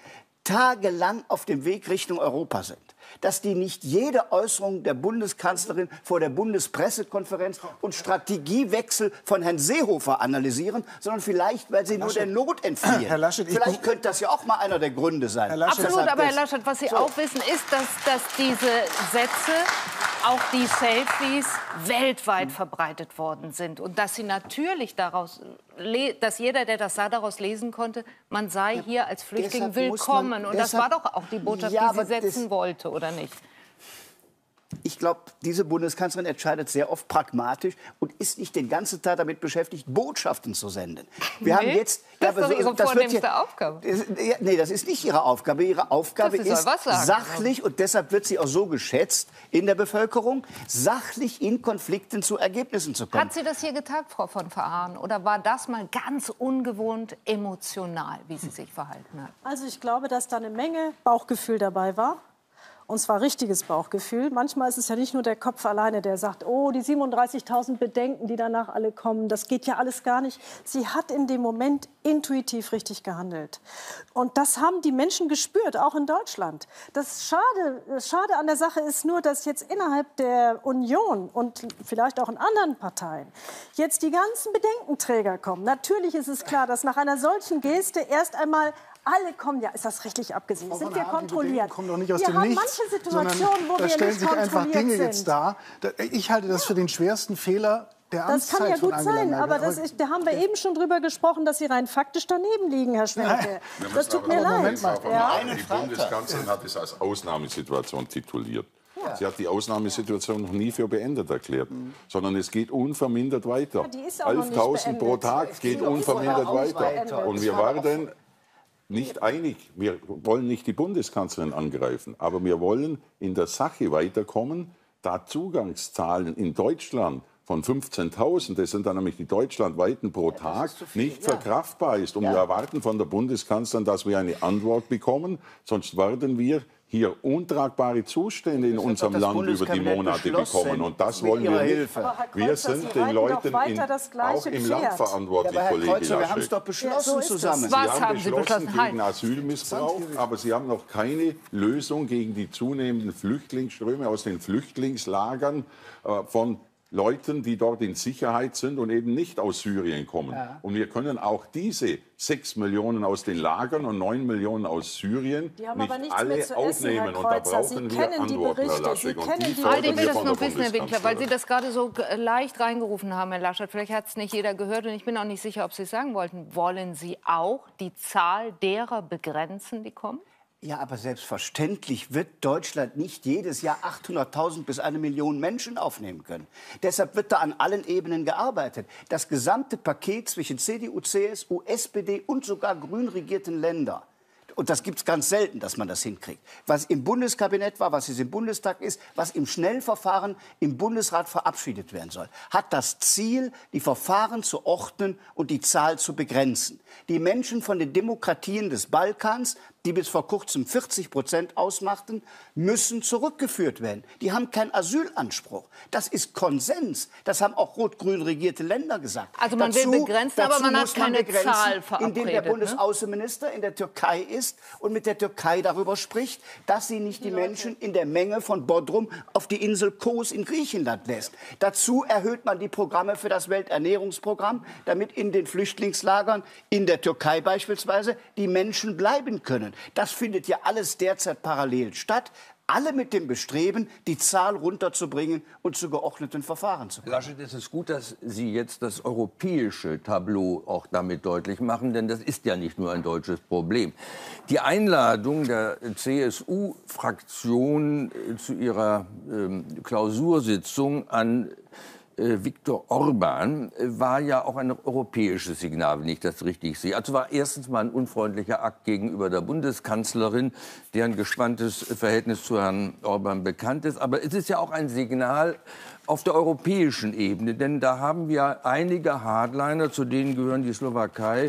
tagelang auf dem Weg Richtung Europa sind. Dass die nicht jede Äußerung der Bundeskanzlerin vor der Bundespressekonferenz und Strategiewechsel von Herrn Seehofer analysieren, sondern vielleicht, weil sie nur der Not entfliehen. Herr Laschet, ich vielleicht könnte das ja auch mal einer der Gründe sein. Herr Laschet, Absolut, aber Herr Laschet, was Sie so. auch wissen, ist, dass, dass diese Sätze, auch die Selfies, weltweit verbreitet worden sind. Und dass sie natürlich daraus, dass jeder, der das sah, daraus lesen konnte, man sei hier als Flüchtling willkommen. Man, Und das war doch auch die Botschaft, ja, die Sie setzen wollte, oder nicht? Ich glaube, diese Bundeskanzlerin entscheidet sehr oft pragmatisch und ist nicht den ganzen Tag damit beschäftigt, Botschaften zu senden. Wir nee, haben jetzt, das ja, ist doch Ihre das vornehmste ja, Aufgabe. Ja, nee, das ist nicht Ihre Aufgabe. Ihre Aufgabe ist sachlich, und deshalb wird sie auch so geschätzt in der Bevölkerung, sachlich in Konflikten zu Ergebnissen zu kommen. Hat sie das hier getagt, Frau von Verhaaren? Oder war das mal ganz ungewohnt emotional, wie sie sich verhalten hat? Also ich glaube, dass da eine Menge Bauchgefühl dabei war. Und zwar richtiges Bauchgefühl. Manchmal ist es ja nicht nur der Kopf alleine, der sagt, oh, die siebenunddreißigtausend Bedenken, die danach alle kommen, das geht ja alles gar nicht. Sie hat in dem Moment intuitiv richtig gehandelt. Und das haben die Menschen gespürt, auch in Deutschland. Das Schade, das Schade an der Sache ist nur, dass jetzt innerhalb der Union und vielleicht auch in anderen Parteien jetzt die ganzen Bedenkenträger kommen. Natürlich ist es klar, dass nach einer solchen Geste erst einmal alle kommen, ja, ist das rechtlich abgesehen? Frau Sind wir kontrolliert? Kommen doch nicht aus wir dem haben Nichts, manche Situationen, wo da wir stellen nicht sich einfach Dinge sind. jetzt dar. Ich halte das für den schwersten Fehler der Amtszeit. Das kann ja gut von sein, aber das ist, da haben wir eben schon drüber gesprochen, dass Sie rein faktisch daneben liegen, Herr Schwenke. Das tut mir leid. Ja. Die Bundeskanzlerin hat es als Ausnahmesituation tituliert. Ja. Sie hat die Ausnahmesituation noch nie für beendet erklärt, mhm. sondern es geht unvermindert weiter. Ja, elftausend pro Tag geht unvermindert weiter. Und wir waren nicht einig. Wir wollen nicht die Bundeskanzlerin angreifen, aber wir wollen in der Sache weiterkommen, da Zugangszahlen in Deutschland von fünfzehntausend, das sind dann nämlich die deutschlandweiten pro ja, Tag, viel, nicht ja. verkraftbar ist. Und ja. wir erwarten von der Bundeskanzlerin, dass wir eine Antwort bekommen, sonst werden wir hier untragbare Zustände in unserem Land über die Monate bekommen. Und das wollen wir nicht. Kreuz, wir sind den Leuten in, auch im Land verantwortlich, ja, Kollege Kreuzer, wir haben es doch beschlossen ja, so zusammen. Was Sie haben, haben beschlossen Sie beschlossen? gegen Asylmissbrauch, aber Sie haben noch keine Lösung gegen die zunehmenden Flüchtlingsströme aus den Flüchtlingslagern äh, von Leuten, die dort in Sicherheit sind und eben nicht aus Syrien kommen. Ja. Und wir können auch diese sechs Millionen aus den Lagern und neun Millionen aus Syrien nicht alle aufnehmen. Und da brauchen wir Antworten, Herr Laschet. Und die fordern wir von der Bundeskanzlerin. Herr Winkler, weil Sie das gerade so leicht reingerufen haben, Herr Laschet. Vielleicht hat es nicht jeder gehört und ich bin auch nicht sicher, ob Sie es sagen wollten. Wollen Sie auch die Zahl derer begrenzen, die kommen? Ja, aber selbstverständlich wird Deutschland nicht jedes Jahr achthunderttausend bis eine Million Menschen aufnehmen können. Deshalb wird da an allen Ebenen gearbeitet. Das gesamte Paket zwischen C D U, C S U, S P D und sogar grün regierten Ländern. Und das gibt es ganz selten, dass man das hinkriegt. Was im Bundeskabinett war, was es im Bundestag ist, was im Schnellverfahren im Bundesrat verabschiedet werden soll, hat das Ziel, die Verfahren zu ordnen und die Zahl zu begrenzen. Die Menschen von den Demokratien des Balkans, die bis vor kurzem vierzig Prozent ausmachten, müssen zurückgeführt werden. Die haben keinen Asylanspruch. Das ist Konsens. Das haben auch rot-grün regierte Länder gesagt. Also man dazu, will begrenzen, aber man hat keine man Zahl verabredet. Indem der Bundesaußenminister in der Türkei ist und mit der Türkei darüber spricht, dass sie nicht die Menschen in der Menge von Bodrum auf die Insel Kos in Griechenland lässt. Dazu erhöht man die Programme für das Welternährungsprogramm, damit in den Flüchtlingslagern, in der Türkei beispielsweise, die Menschen bleiben können. Das findet ja alles derzeit parallel statt. Alle mit dem Bestreben, die Zahl runterzubringen und zu geordneten Verfahren zu kommen. Laschet, es ist gut, dass Sie jetzt das europäische Tableau auch damit deutlich machen, denn das ist ja nicht nur ein deutsches Problem. Die Einladung der C S U-Fraktion zu ihrer ähm, Klausursitzung an Viktor Orban war ja auch ein europäisches Signal, wenn ich das richtig sehe. Also war erstens mal ein unfreundlicher Akt gegenüber der Bundeskanzlerin, deren gespanntes Verhältnis zu Herrn Orban bekannt ist. Aber es ist ja auch ein Signal auf der europäischen Ebene, denn da haben wir einige Hardliner, zu denen gehören die Slowakei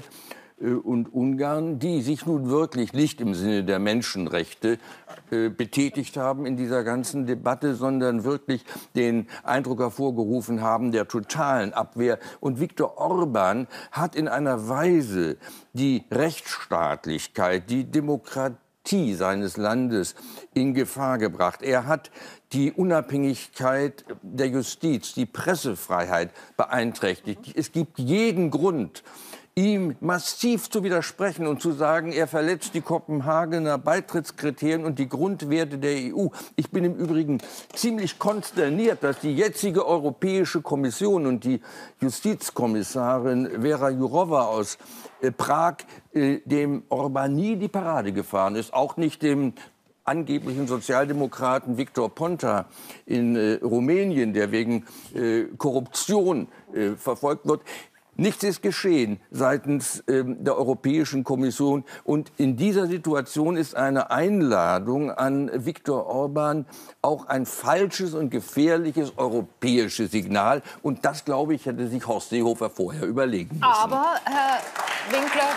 und Ungarn, die sich nun wirklich nicht im Sinne der Menschenrechte äh, betätigt haben in dieser ganzen Debatte, sondern wirklich den Eindruck hervorgerufen haben der totalen Abwehr. Und Viktor Orban hat in einer Weise die Rechtsstaatlichkeit, die Demokratie, Demokratie seines Landes in Gefahr gebracht. Er hat die Unabhängigkeit der Justiz, die Pressefreiheit beeinträchtigt. Es gibt jeden Grund, ihm massiv zu widersprechen und zu sagen, er verletzt die Kopenhagener Beitrittskriterien und die Grundwerte der E U. Ich bin im Übrigen ziemlich konsterniert, dass die jetzige Europäische Kommission und die Justizkommissarin Vera Jourova aus äh, Prag äh, dem Orbán nie die Parade gefahren ist, auch nicht dem angeblichen Sozialdemokraten Victor Ponta in äh, Rumänien, der wegen äh, Korruption äh, verfolgt wird. Nichts ist geschehen seitens ähm, der Europäischen Kommission. Und in dieser Situation ist eine Einladung an Viktor Orbán auch ein falsches und gefährliches europäisches Signal. Und das, glaube ich, hätte sich Horst Seehofer vorher überlegen müssen. Aber, Herr Winkler,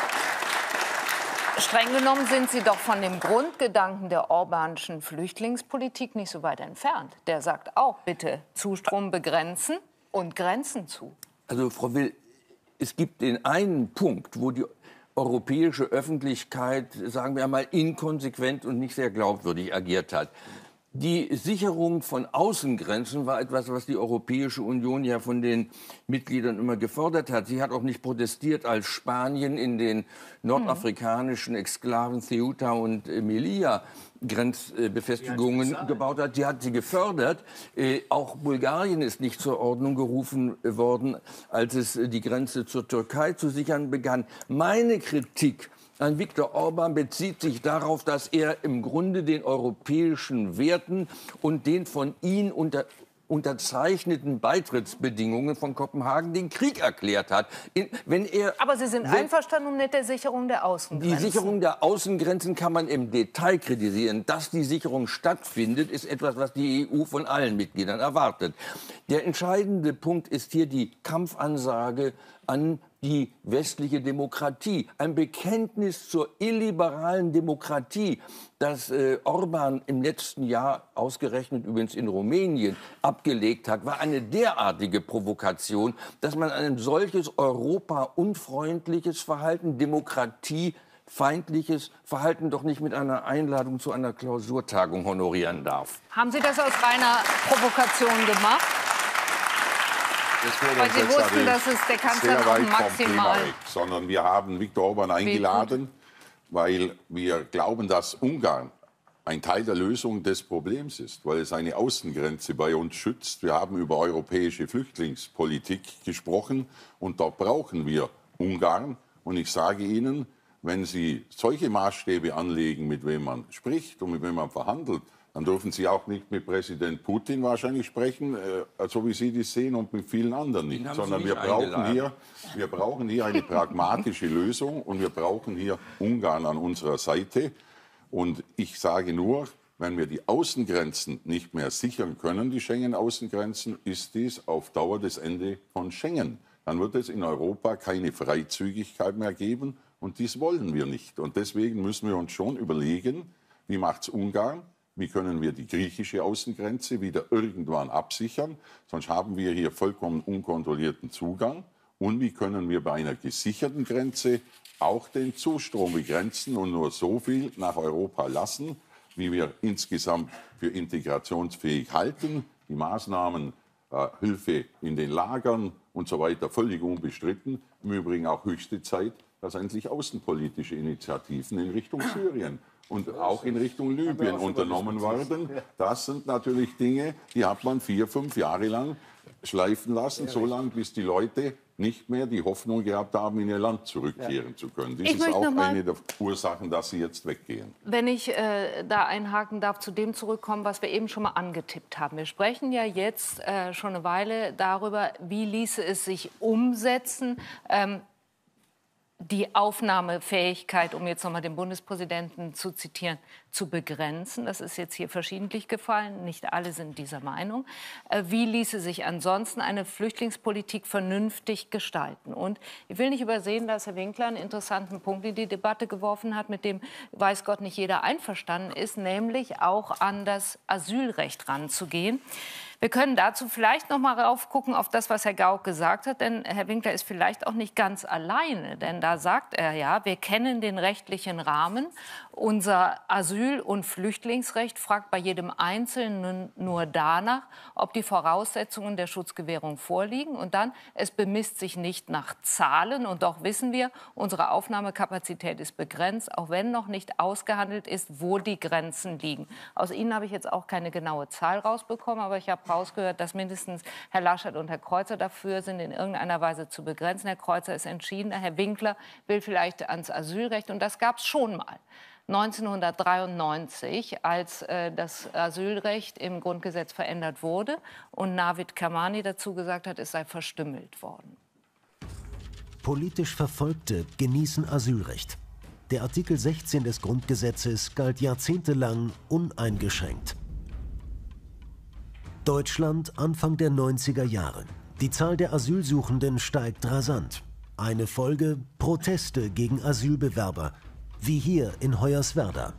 streng genommen sind Sie doch von dem Grundgedanken der Orbánschen Flüchtlingspolitik nicht so weit entfernt. Der sagt auch, bitte Zustrom begrenzen und Grenzen zu. Also, Frau Will, es gibt den einen Punkt, wo die europäische Öffentlichkeit, sagen wir einmal, inkonsequent und nicht sehr glaubwürdig agiert hat. Die Sicherung von Außengrenzen war etwas, was die Europäische Union ja von den Mitgliedern immer gefordert hat. Sie hat auch nicht protestiert, als Spanien in den nordafrikanischen Exklaven Ceuta und Melilla Grenzbefestigungen äh, gebaut hat. Die hat sie gefördert. Äh, auch Bulgarien ist nicht zur Ordnung gerufen worden, als es äh, die Grenze zur Türkei zu sichern begann. Meine Kritik an Viktor Orbán bezieht sich darauf, dass er im Grunde den europäischen Werten und den von ihm unter unterzeichneten Beitrittsbedingungen von Kopenhagen den Krieg erklärt hat. In, wenn er, Aber Sie sind wenn, einverstanden mit der Sicherung der Außengrenzen? Die Sicherung der Außengrenzen kann man im Detail kritisieren. Dass die Sicherung stattfindet, ist etwas, was die E U von allen Mitgliedern erwartet. Der entscheidende Punkt ist hier die Kampfansage an die westliche Demokratie. Ein Bekenntnis zur illiberalen Demokratie, das äh, Orbán im letzten Jahr, ausgerechnet übrigens in Rumänien, abgelegt hat, war eine derartige Provokation, dass man ein solches europaunfreundliches Verhalten, demokratiefeindliches Verhalten doch nicht mit einer Einladung zu einer Klausurtagung honorieren darf. Haben Sie das aus reiner Provokation gemacht? Weil Sie wussten, dass es der Kanzler noch maximal... Weg, sondern wir haben Viktor Orbán eingeladen, weil wir glauben, dass Ungarn ein Teil der Lösung des Problems ist, weil es eine Außengrenze bei uns schützt. Wir haben über europäische Flüchtlingspolitik gesprochen und dort brauchen wir Ungarn. Und ich sage Ihnen, wenn Sie solche Maßstäbe anlegen, mit wem man spricht und mit wem man verhandelt, dann dürfen Sie auch nicht mit Präsident Putin wahrscheinlich sprechen, äh, so wie Sie das sehen, und mit vielen anderen nicht. Sondern nicht wir, brauchen hier, wir brauchen hier eine pragmatische Lösung und wir brauchen hier Ungarn an unserer Seite. Und ich sage nur, wenn wir die Außengrenzen nicht mehr sichern können, die Schengen-Außengrenzen, ist dies auf Dauer das Ende von Schengen. Dann wird es in Europa keine Freizügigkeit mehr geben und dies wollen wir nicht. Und deswegen müssen wir uns schon überlegen, wie macht es Ungarn? Wie können wir die griechische Außengrenze wieder irgendwann absichern? Sonst haben wir hier vollkommen unkontrollierten Zugang. Und wie können wir bei einer gesicherten Grenze auch den Zustrom begrenzen und nur so viel nach Europa lassen, wie wir insgesamt für integrationsfähig halten? Die Maßnahmen, äh, Hilfe in den Lagern und so weiter, völlig unbestritten. Im Übrigen auch höchste Zeit, dass endlich außenpolitische Initiativen in Richtung Syrien und auch in Richtung Libyen unternommen werden. Das sind natürlich Dinge, die hat man vier, fünf Jahre lang schleifen lassen, so lange, bis die Leute nicht mehr die Hoffnung gehabt haben, in ihr Land zurückkehren zu können. Dies ist auch eine der Ursachen, dass sie jetzt weggehen. Wenn ich äh, da einhaken darf, zu dem zurückkommen, was wir eben schon mal angetippt haben. Wir sprechen ja jetzt äh, schon eine Weile darüber, wie ließe es sich umsetzen, ähm, die Aufnahmefähigkeit, um jetzt noch mal den Bundespräsidenten zu zitieren, zu begrenzen. Das ist jetzt hier verschiedentlich gefallen. Nicht alle sind dieser Meinung. Wie ließe sich ansonsten eine Flüchtlingspolitik vernünftig gestalten? Und ich will nicht übersehen, dass Herr Winkler einen interessanten Punkt in die Debatte geworfen hat, mit dem, weiß Gott, nicht jeder einverstanden ist, nämlich auch an das Asylrecht ranzugehen. Wir können dazu vielleicht noch mal rauf gucken auf das, was Herr Gauck gesagt hat, denn Herr Winkler ist vielleicht auch nicht ganz alleine, denn da sagt er ja, wir kennen den rechtlichen Rahmen. Unser Asyl- und Flüchtlingsrecht fragt bei jedem Einzelnen nur danach, ob die Voraussetzungen der Schutzgewährung vorliegen. Und dann, es bemisst sich nicht nach Zahlen. Und doch wissen wir, unsere Aufnahmekapazität ist begrenzt, auch wenn noch nicht ausgehandelt ist, wo die Grenzen liegen. Aus Ihnen habe ich jetzt auch keine genaue Zahl rausbekommen, aber ich habe rausgehört, dass mindestens Herr Laschet und Herr Kreuzer dafür sind, in irgendeiner Weise zu begrenzen. Herr Kreuzer ist entschieden, Herr Winkler will vielleicht ans Asylrecht. Und das gab es schon mal. neunzehnhundertdreiundneunzig, als äh, das Asylrecht im Grundgesetz verändert wurde und Navid Kermani dazu gesagt hat, es sei verstümmelt worden. Politisch Verfolgte genießen Asylrecht. Der Artikel sechzehn des Grundgesetzes galt jahrzehntelang uneingeschränkt. Deutschland Anfang der neunziger Jahre. Die Zahl der Asylsuchenden steigt rasant. Eine Folge: Proteste gegen Asylbewerber, wie hier in Hoyerswerda.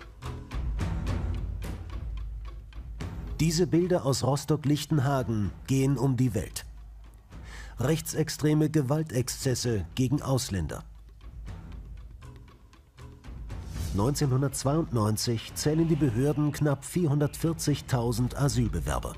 Diese Bilder aus Rostock-Lichtenhagen gehen um die Welt. Rechtsextreme Gewaltexzesse gegen Ausländer. neunzehnhundertzweiundneunzig zählen die Behörden knapp vierhundertvierzigtausend Asylbewerber.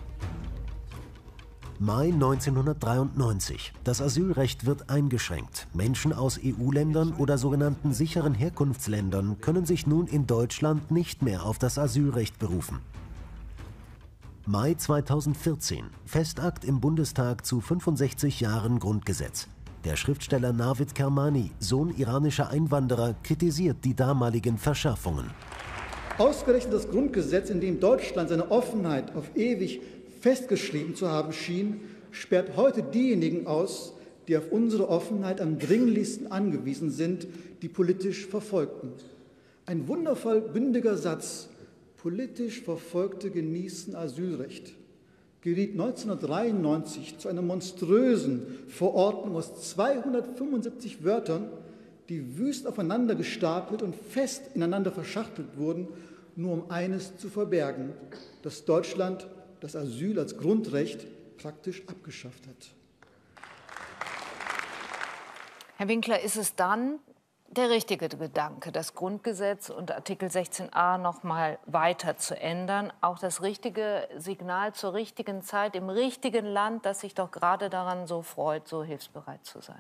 Mai neunzehnhundertdreiundneunzig. Das Asylrecht wird eingeschränkt. Menschen aus E U-Ländern oder sogenannten sicheren Herkunftsländern können sich nun in Deutschland nicht mehr auf das Asylrecht berufen. Mai zweitausendvierzehn. Festakt im Bundestag zu fünfundsechzig Jahren Grundgesetz. Der Schriftsteller Navid Kermani, Sohn iranischer Einwanderer, kritisiert die damaligen Verschärfungen. Ausgerechnet das Grundgesetz, in dem Deutschland seine Offenheit auf ewig festgeschrieben zu haben schien, sperrt heute diejenigen aus, die auf unsere Offenheit am dringlichsten angewiesen sind, die politisch Verfolgten. Ein wundervoll bündiger Satz: Politisch Verfolgte genießen Asylrecht, geriet neunzehnhundertdreiundneunzig zu einer monströsen Verordnung aus zweihundertfünfundsiebzig Wörtern, die wüst aufeinander gestapelt und fest ineinander verschachtelt wurden, nur um eines zu verbergen: dass Deutschland das Asyl als Grundrecht praktisch abgeschafft hat. Herr Winkler, ist es dann der richtige Gedanke, das Grundgesetz und Artikel sechzehn a noch mal weiter zu ändern, auch das richtige Signal zur richtigen Zeit im richtigen Land, das sich doch gerade daran so freut, so hilfsbereit zu sein?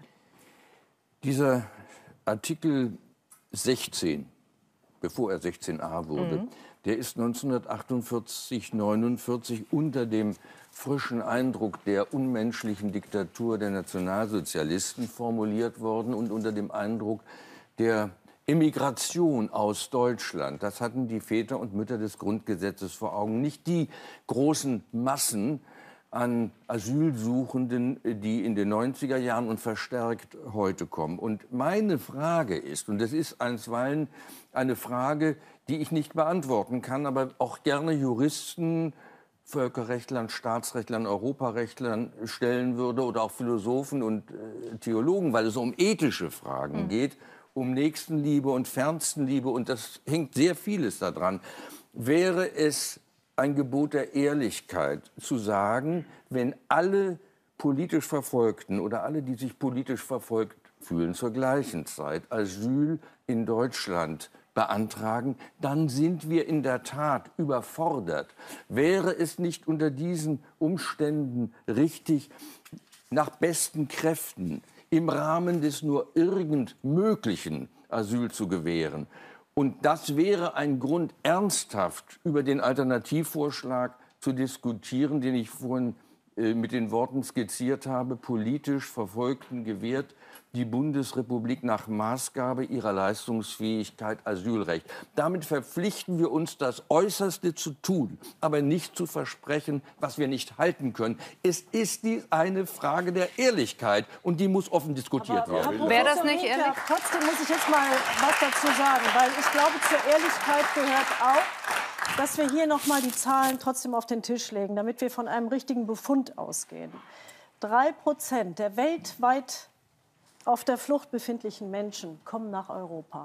Dieser Artikel sechzehn, bevor er sechzehn a wurde, mhm. der ist neunzehnhundertachtundvierzig, neunundvierzig unter dem frischen Eindruck der unmenschlichen Diktatur der Nationalsozialisten formuliert worden und unter dem Eindruck der Emigration aus Deutschland. Das hatten die Väter und Mütter des Grundgesetzes vor Augen. Nicht die großen Massen an Asylsuchenden, die in den neunziger Jahren und verstärkt heute kommen. Und meine Frage ist, und das ist einstweilen eine Frage, die ich nicht beantworten kann, aber auch gerne Juristen, Völkerrechtlern, Staatsrechtlern, Europarechtlern stellen würde oder auch Philosophen und äh, Theologen, weil es um ethische Fragen mhm. geht, um Nächstenliebe und Fernstenliebe, und das hängt sehr vieles daran. Wäre es ein Gebot der Ehrlichkeit zu sagen, wenn alle politisch Verfolgten oder alle, die sich politisch verfolgt fühlen, zur gleichen Zeit Asyl in Deutschland beantragen, dann sind wir in der Tat überfordert. Wäre es nicht unter diesen Umständen richtig, nach besten Kräften im Rahmen des nur irgend Möglichen Asyl zu gewähren? Und das wäre ein Grund, ernsthaft über den Alternativvorschlag zu diskutieren, den ich vorhin äh, mit den Worten skizziert habe: politisch Verfolgten gewährt die Bundesrepublik nach Maßgabe ihrer Leistungsfähigkeit Asylrecht. Damit verpflichten wir uns, das Äußerste zu tun, aber nicht zu versprechen, was wir nicht halten können. Es ist dies eine Frage der Ehrlichkeit, und die muss offen diskutiert aber, werden. Wäre das nicht ehrlich? Trotzdem muss ich jetzt mal was dazu sagen, weil ich glaube, zur Ehrlichkeit gehört auch, dass wir hier noch mal die Zahlen trotzdem auf den Tisch legen, damit wir von einem richtigen Befund ausgehen. Drei Prozent der weltweit auf der Flucht befindlichen Menschen kommen nach Europa.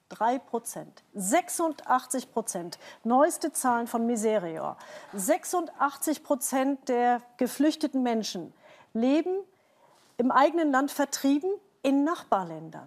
drei Prozent. sechsundachtzig Prozent. Neueste Zahlen von Miserior. sechsundachtzig Prozent der geflüchteten Menschen leben im eigenen Land vertrieben in Nachbarländern.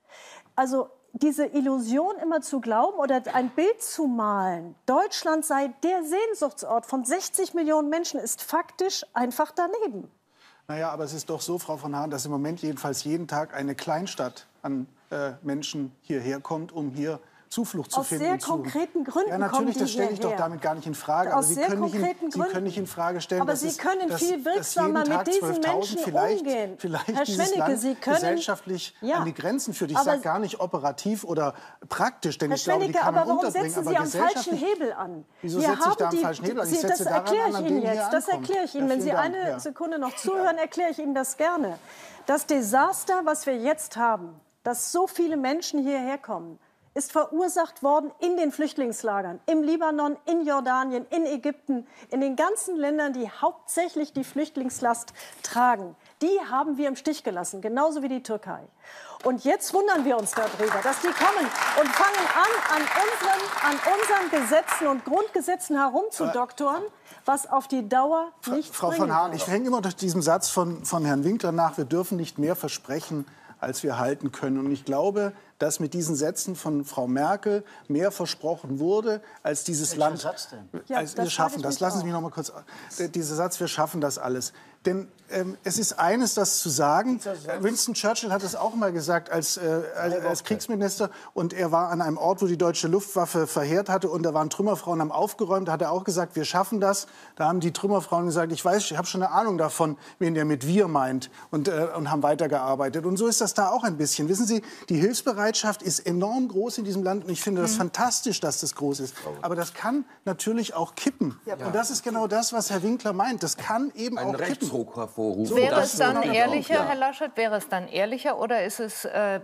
Also diese Illusion immer zu glauben oder ein Bild zu malen, Deutschland sei der Sehnsuchtsort von sechzig Millionen Menschen, ist faktisch einfach daneben. Naja, aber es ist doch so, Frau von Hahn, dass im Moment jedenfalls jeden Tag eine Kleinstadt an äh, Menschen hierher kommt, um hier Zuflucht zu Aus finden. sehr und zu konkreten Gründen Ja, natürlich, kommen die das stelle ich doch hierher. damit gar nicht in Frage. Aus Aber Sie sehr können, nicht in, konkreten Sie Gründen. können nicht in Frage stellen, Aber dass Sie es, können dass, viel dass wirksamer jeden Tag mit diesen zwölftausend Menschen vielleicht, umgehen. vielleicht Herr dieses Schwennecke, Land Sie können- gesellschaftlich Ja. an die Grenzen führt. Ich Aber- sage gar nicht operativ oder praktisch, denn Herr ich glaube, die Schwennecke, kann aber man warum unterbringen. setzen Aber Sie am falschen gesellschaftlich- Hebel an? Wieso Wir setze ich haben da am die- falschen Hebel an? Ich Sie, setze das daran erkläre an, ich an Ihnen denen hier jetzt. Das ankommt. erkläre ich Ihnen. Ja, Wenn Sie vielen Dank. eine Ja. Sekunde noch zuhören, erkläre ich Ihnen das gerne. Das Desaster, was wir jetzt haben, dass so viele Menschen hierher kommen, ist verursacht worden in den Flüchtlingslagern, im Libanon, in Jordanien, in Ägypten, in den ganzen Ländern, die hauptsächlich die Flüchtlingslast tragen. Die haben wir im Stich gelassen, genauso wie die Türkei. Und jetzt wundern wir uns darüber, dass die kommen und fangen an, an unseren, an unseren Gesetzen und Grundgesetzen herumzudoktoren, was auf die Dauer nicht Frau von Hahn, ich hänge immer durch diesen Satz von, von Herrn Winkler nach, wir dürfen nicht mehr versprechen, als wir halten können. Und ich glaube, dass mit diesen Sätzen von Frau Merkel mehr versprochen wurde, als dieses Welcher Land. Satz denn? Ja, als das wir schaffen frage ich das. mich Lassen Sie auch. mich noch mal kurz. Äh, Dieser Satz, wir schaffen das alles. Denn ähm, es ist eines, das zu sagen. Winston Churchill hat es auch mal gesagt als, äh, als, als Kriegsminister. Und er war an einem Ort, wo die deutsche Luftwaffe verheert hatte. Und da waren Trümmerfrauen, haben aufgeräumt. Da hat er auch gesagt, wir schaffen das. Da haben die Trümmerfrauen gesagt, ich weiß, ich habe schon eine Ahnung davon, wen der mit wir meint. Und, äh, und haben weitergearbeitet. Und so ist das da auch ein bisschen. Wissen Sie, die Hilfsbereitschaft ist enorm groß in diesem Land. Und ich finde das fantastisch, dass das groß ist. Aber das kann natürlich auch kippen. Und das ist genau das, was Herr Winkler meint. Das kann eben Einen auch kippen. Rechtsruck hervorrufen. Wäre Das es dann stimmt auch, ehrlicher, ja. Herr Laschet, wäre es dann ehrlicher oder ist es äh,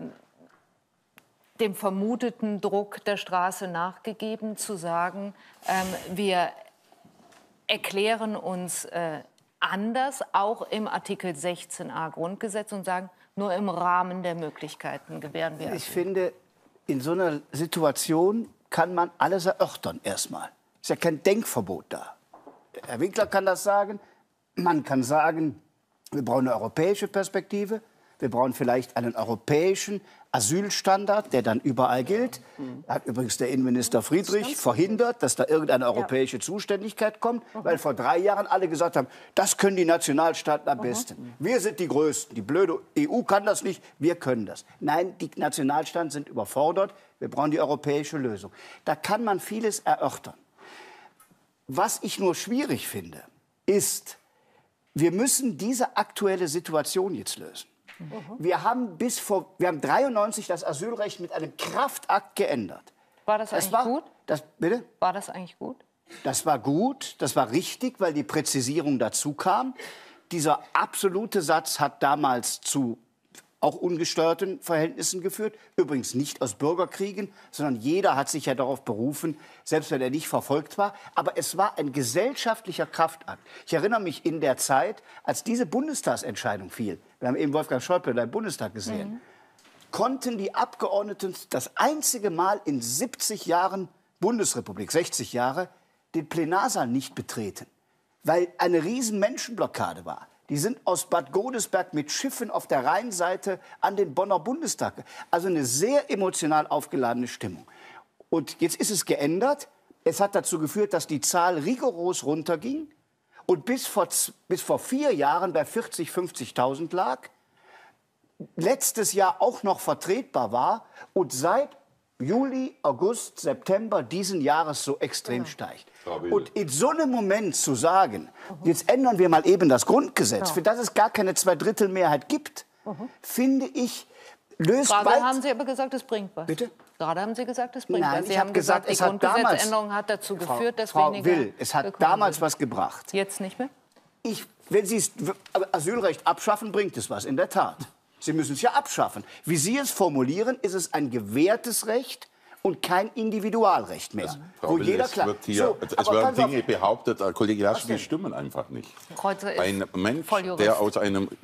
dem vermuteten Druck der Straße nachgegeben, zu sagen, ähm, wir erklären uns äh, anders, auch im Artikel sechzehn a Grundgesetz und sagen, nur im Rahmen der Möglichkeiten gewähren wir. Ich finde, in so einer Situation kann man alles erörtern erstmal. Ist ja kein Denkverbot da. Herr Winkler kann das sagen. Man kann sagen, wir brauchen eine europäische Perspektive. Wir brauchen vielleicht einen europäischen Asylstandard, der dann überall gilt. Da hat übrigens der Innenminister Friedrich verhindert, dass da irgendeine europäische Zuständigkeit kommt, weil vor drei Jahren alle gesagt haben, das können die Nationalstaaten am besten. Wir sind die Größten. Die blöde E U kann das nicht, wir können das. Nein, die Nationalstaaten sind überfordert. Wir brauchen die europäische Lösung. Da kann man vieles erörtern. Was ich nur schwierig finde, ist, wir müssen diese aktuelle Situation jetzt lösen. Wir haben bis vor, wir haben dreiundneunzig das Asylrecht mit einem Kraftakt geändert. War das eigentlich war, gut? Das, bitte? War das eigentlich gut? Das war gut, das war richtig, weil die Präzisierung dazu kam. Dieser absolute Satz hat damals zu auch ungesteuerten Verhältnissen geführt. Übrigens nicht aus Bürgerkriegen, sondern jeder hat sich ja darauf berufen, selbst wenn er nicht verfolgt war. Aber es war ein gesellschaftlicher Kraftakt. Ich erinnere mich in der Zeit, als diese Bundestagsentscheidung fiel, wir haben eben Wolfgang Schäuble im Bundestag gesehen, mhm. konnten die Abgeordneten das einzige Mal in siebzig Jahren Bundesrepublik, sechzig Jahre, den Plenarsaal nicht betreten, weil eine riesen Menschenblockade war. Die sind aus Bad Godesberg mit Schiffen auf der Rheinseite an den Bonner Bundestag. Also eine sehr emotional aufgeladene Stimmung. Und jetzt ist es geändert. Es hat dazu geführt, dass die Zahl rigoros runterging und bis vor, bis vor vier Jahren bei vierzigtausend, fünfzigtausend lag. Letztes Jahr auch noch vertretbar war und seit Juli, August, September diesen Jahres so extrem steigt. Und in so einem Moment zu sagen, jetzt ändern wir mal eben das Grundgesetz, für das es gar keine Zweidrittelmehrheit gibt, finde ich, löst Gerade weit... haben Sie aber gesagt, es bringt was. Bitte? Gerade haben Sie gesagt, es bringt Nein, was. Sie ich haben hab gesagt, gesagt, es die hat damals- Grundgesetzänderung hat dazu geführt, dass Frau weniger Will, es hat gekommen damals sind. was gebracht. Jetzt nicht mehr? Ich, wenn Sie es Asylrecht abschaffen, bringt es was, in der Tat. Sie müssen es ja abschaffen. Wie Sie es formulieren, ist es ein gewährtes Recht und kein Individualrecht mehr. Frau wo Will, jeder es klar... wird hier, So, es aber werden pass auf. Dinge behauptet, Herr Kollege Laschet, denn? die stimmen einfach nicht. Kreuzer ist Ein Mensch, Volljurist. der aus einem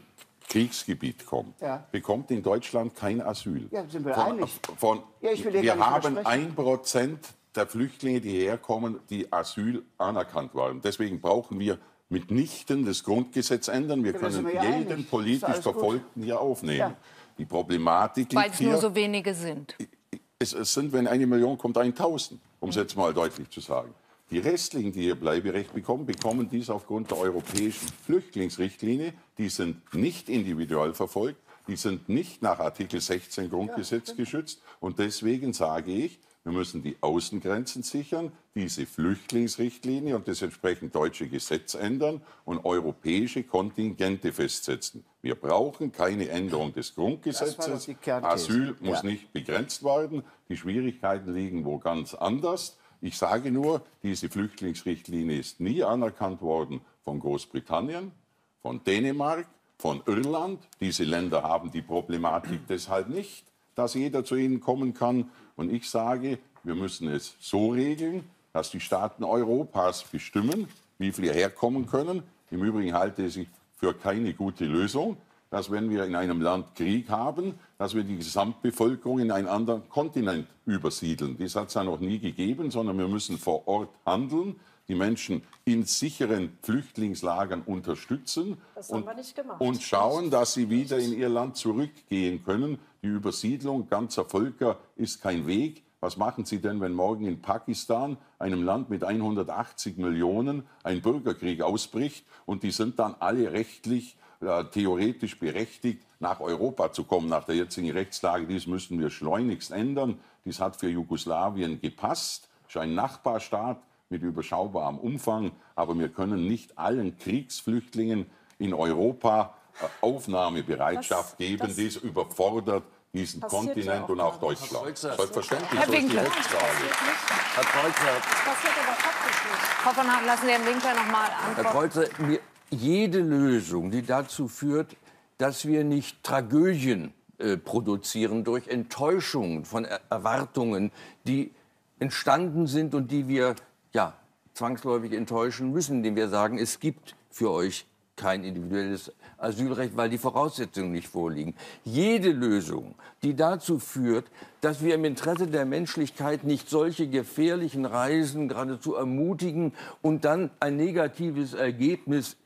Kriegsgebiet kommt, ja. bekommt in Deutschland kein Asyl. Ja, sind wir von, einig. Von, ja, ich will wir haben ein Prozent der Flüchtlinge, die herkommen, die Asyl anerkannt waren. Deswegen brauchen wir mitnichten das Grundgesetz ändern. Wir ja, können wir ja jeden einig. politisch Verfolgten hier aufnehmen. Ja. Die Problematik Weil liegt es hier, nur so wenige sind. Es, es sind, wenn eine Million kommt, tausend, um es jetzt mal deutlich zu sagen. Die restlichen, die hier Bleiberecht bekommen, bekommen dies aufgrund der europäischen Flüchtlingsrichtlinie. Die sind nicht individuell verfolgt, die sind nicht nach Artikel sechzehn Grundgesetz ja, geschützt. Und deswegen sage ich, wir müssen die Außengrenzen sichern, diese Flüchtlingsrichtlinie und das entsprechend deutsche Gesetz ändern und europäische Kontingente festsetzen. Wir brauchen keine Änderung des Grundgesetzes. Asyl muss ja. nicht begrenzt werden. Die Schwierigkeiten liegen wo ganz anders. Ich sage nur, diese Flüchtlingsrichtlinie ist nie anerkannt worden von Großbritannien, von Dänemark, von Irland. Diese Länder haben die Problematik deshalb nicht, dass jeder zu ihnen kommen kann. Und ich sage, wir müssen es so regeln, dass die Staaten Europas bestimmen, wie viele herkommen können. Im Übrigen halte ich es für keine gute Lösung, dass wenn wir in einem Land Krieg haben, dass wir die Gesamtbevölkerung in einen anderen Kontinent übersiedeln. Das hat es ja noch nie gegeben, sondern wir müssen vor Ort handeln, die Menschen in sicheren Flüchtlingslagern unterstützen das haben und, wir nicht gemacht. und schauen, dass sie wieder in ihr Land zurückgehen können. Die Übersiedlung ganzer Völker ist kein Weg. Was machen Sie denn, wenn morgen in Pakistan, einem Land mit hundertachtzig Millionen, ein Bürgerkrieg ausbricht und die sind dann alle rechtlich, äh, theoretisch berechtigt, nach Europa zu kommen, nach der jetzigen Rechtslage? Dies müssen wir schleunigst ändern. Dies hat für Jugoslawien gepasst. Es ist ein Nachbarstaat mit überschaubarem Umfang. Aber wir können nicht allen Kriegsflüchtlingen in Europa äh, Aufnahmebereitschaft das, geben. Das dies überfordert diesen Kontinent ja auch und auch Deutschland. Selbstverständlich, Herr so ist die Winkler. Rechtslage. Herr Kreuzer, das passiert aber faktisch nicht. Frau von Hahn, lassen Sie Herrn Winkler noch mal antworten. Herr Kreuzer, mir, jede Lösung, die dazu führt, dass wir nicht Tragödien äh, produzieren durch Enttäuschungen von er Erwartungen, die entstanden sind und die wir ja, zwangsläufig enttäuschen müssen, indem wir sagen, es gibt für euch kein individuelles Asylrecht, weil die Voraussetzungen nicht vorliegen. Jede Lösung, die dazu führt, dass wir im Interesse der Menschlichkeit nicht solche gefährlichen Reisen geradezu ermutigen und dann ein negatives Ergebnis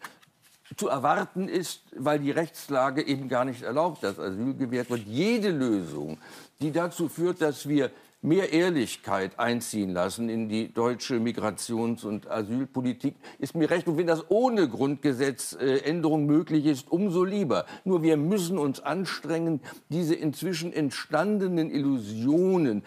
zu erwarten ist, weil die Rechtslage eben gar nicht erlaubt, dass Asyl gewährt wird. Jede Lösung, die dazu führt, dass wir mehr Ehrlichkeit einziehen lassen in die deutsche Migrations- und Asylpolitik, ist mir recht. Und wenn das ohne Grundgesetzänderung möglich ist, umso lieber. Nur wir müssen uns anstrengen, diese inzwischen entstandenen Illusionen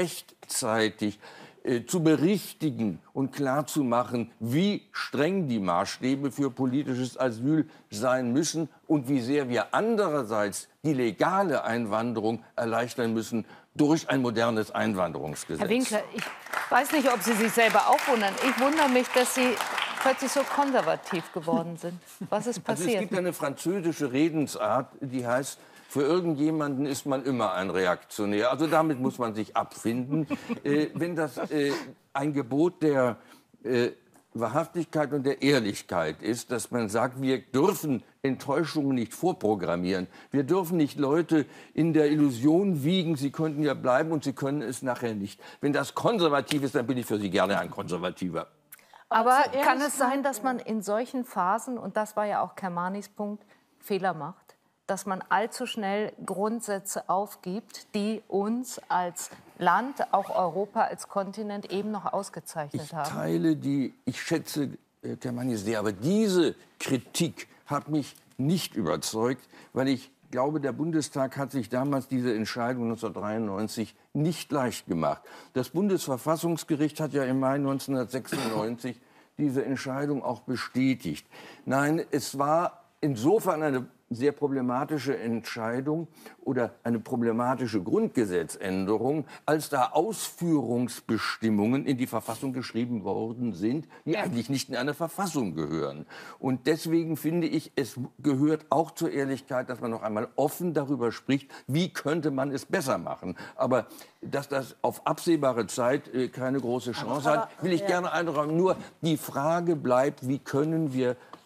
rechtzeitig äh, zu berichtigen und klarzumachen, wie streng die Maßstäbe für politisches Asyl sein müssen und wie sehr wir andererseits die legale Einwanderung erleichtern müssen durch ein modernes Einwanderungsgesetz. Herr Winkler, ich weiß nicht, ob Sie sich selber auch wundern. Ich wundere mich, dass Sie plötzlich so konservativ geworden sind. Was ist passiert? Also es gibt eine französische Redensart, die heißt, für irgendjemanden ist man immer ein Reaktionär. Also damit muss man sich abfinden. äh, wenn das äh, ein Gebot der äh, Wahrhaftigkeit und der Ehrlichkeit ist, dass man sagt, wir dürfen Enttäuschungen nicht vorprogrammieren. Wir dürfen nicht Leute in der Illusion wiegen, sie könnten ja bleiben und sie können es nachher nicht. Wenn das konservativ ist, dann bin ich für Sie gerne ein Konservativer. Aber kann es sein, dass man in solchen Phasen, und das war ja auch Kermanis Punkt, Fehler macht? Dass man allzu schnell Grundsätze aufgibt, die uns als Land, auch Europa als Kontinent eben noch ausgezeichnet ich haben? Ich teile die, ich schätze äh, Kermani sehr, aber diese Kritik hat mich nicht überzeugt, weil ich glaube, der Bundestag hat sich damals diese Entscheidung neunzehnhundertdreiundneunzig nicht leicht gemacht. Das Bundesverfassungsgericht hat ja im Mai neunzehnhundertsechsundneunzig diese Entscheidung auch bestätigt. Nein, es war insofern eine sehr problematische Entscheidung oder eine problematische Grundgesetzänderung, als da Ausführungsbestimmungen in die Verfassung geschrieben worden sind, die ja. eigentlich nicht in eine Verfassung gehören. Und deswegen finde ich, es gehört auch zur Ehrlichkeit, dass man noch einmal offen darüber spricht, wie könnte man es besser machen. Aber dass das auf absehbare Zeit äh, keine große Chance aber, hat, will ich ja. gerne einräumen. Nur die Frage bleibt, wie können wir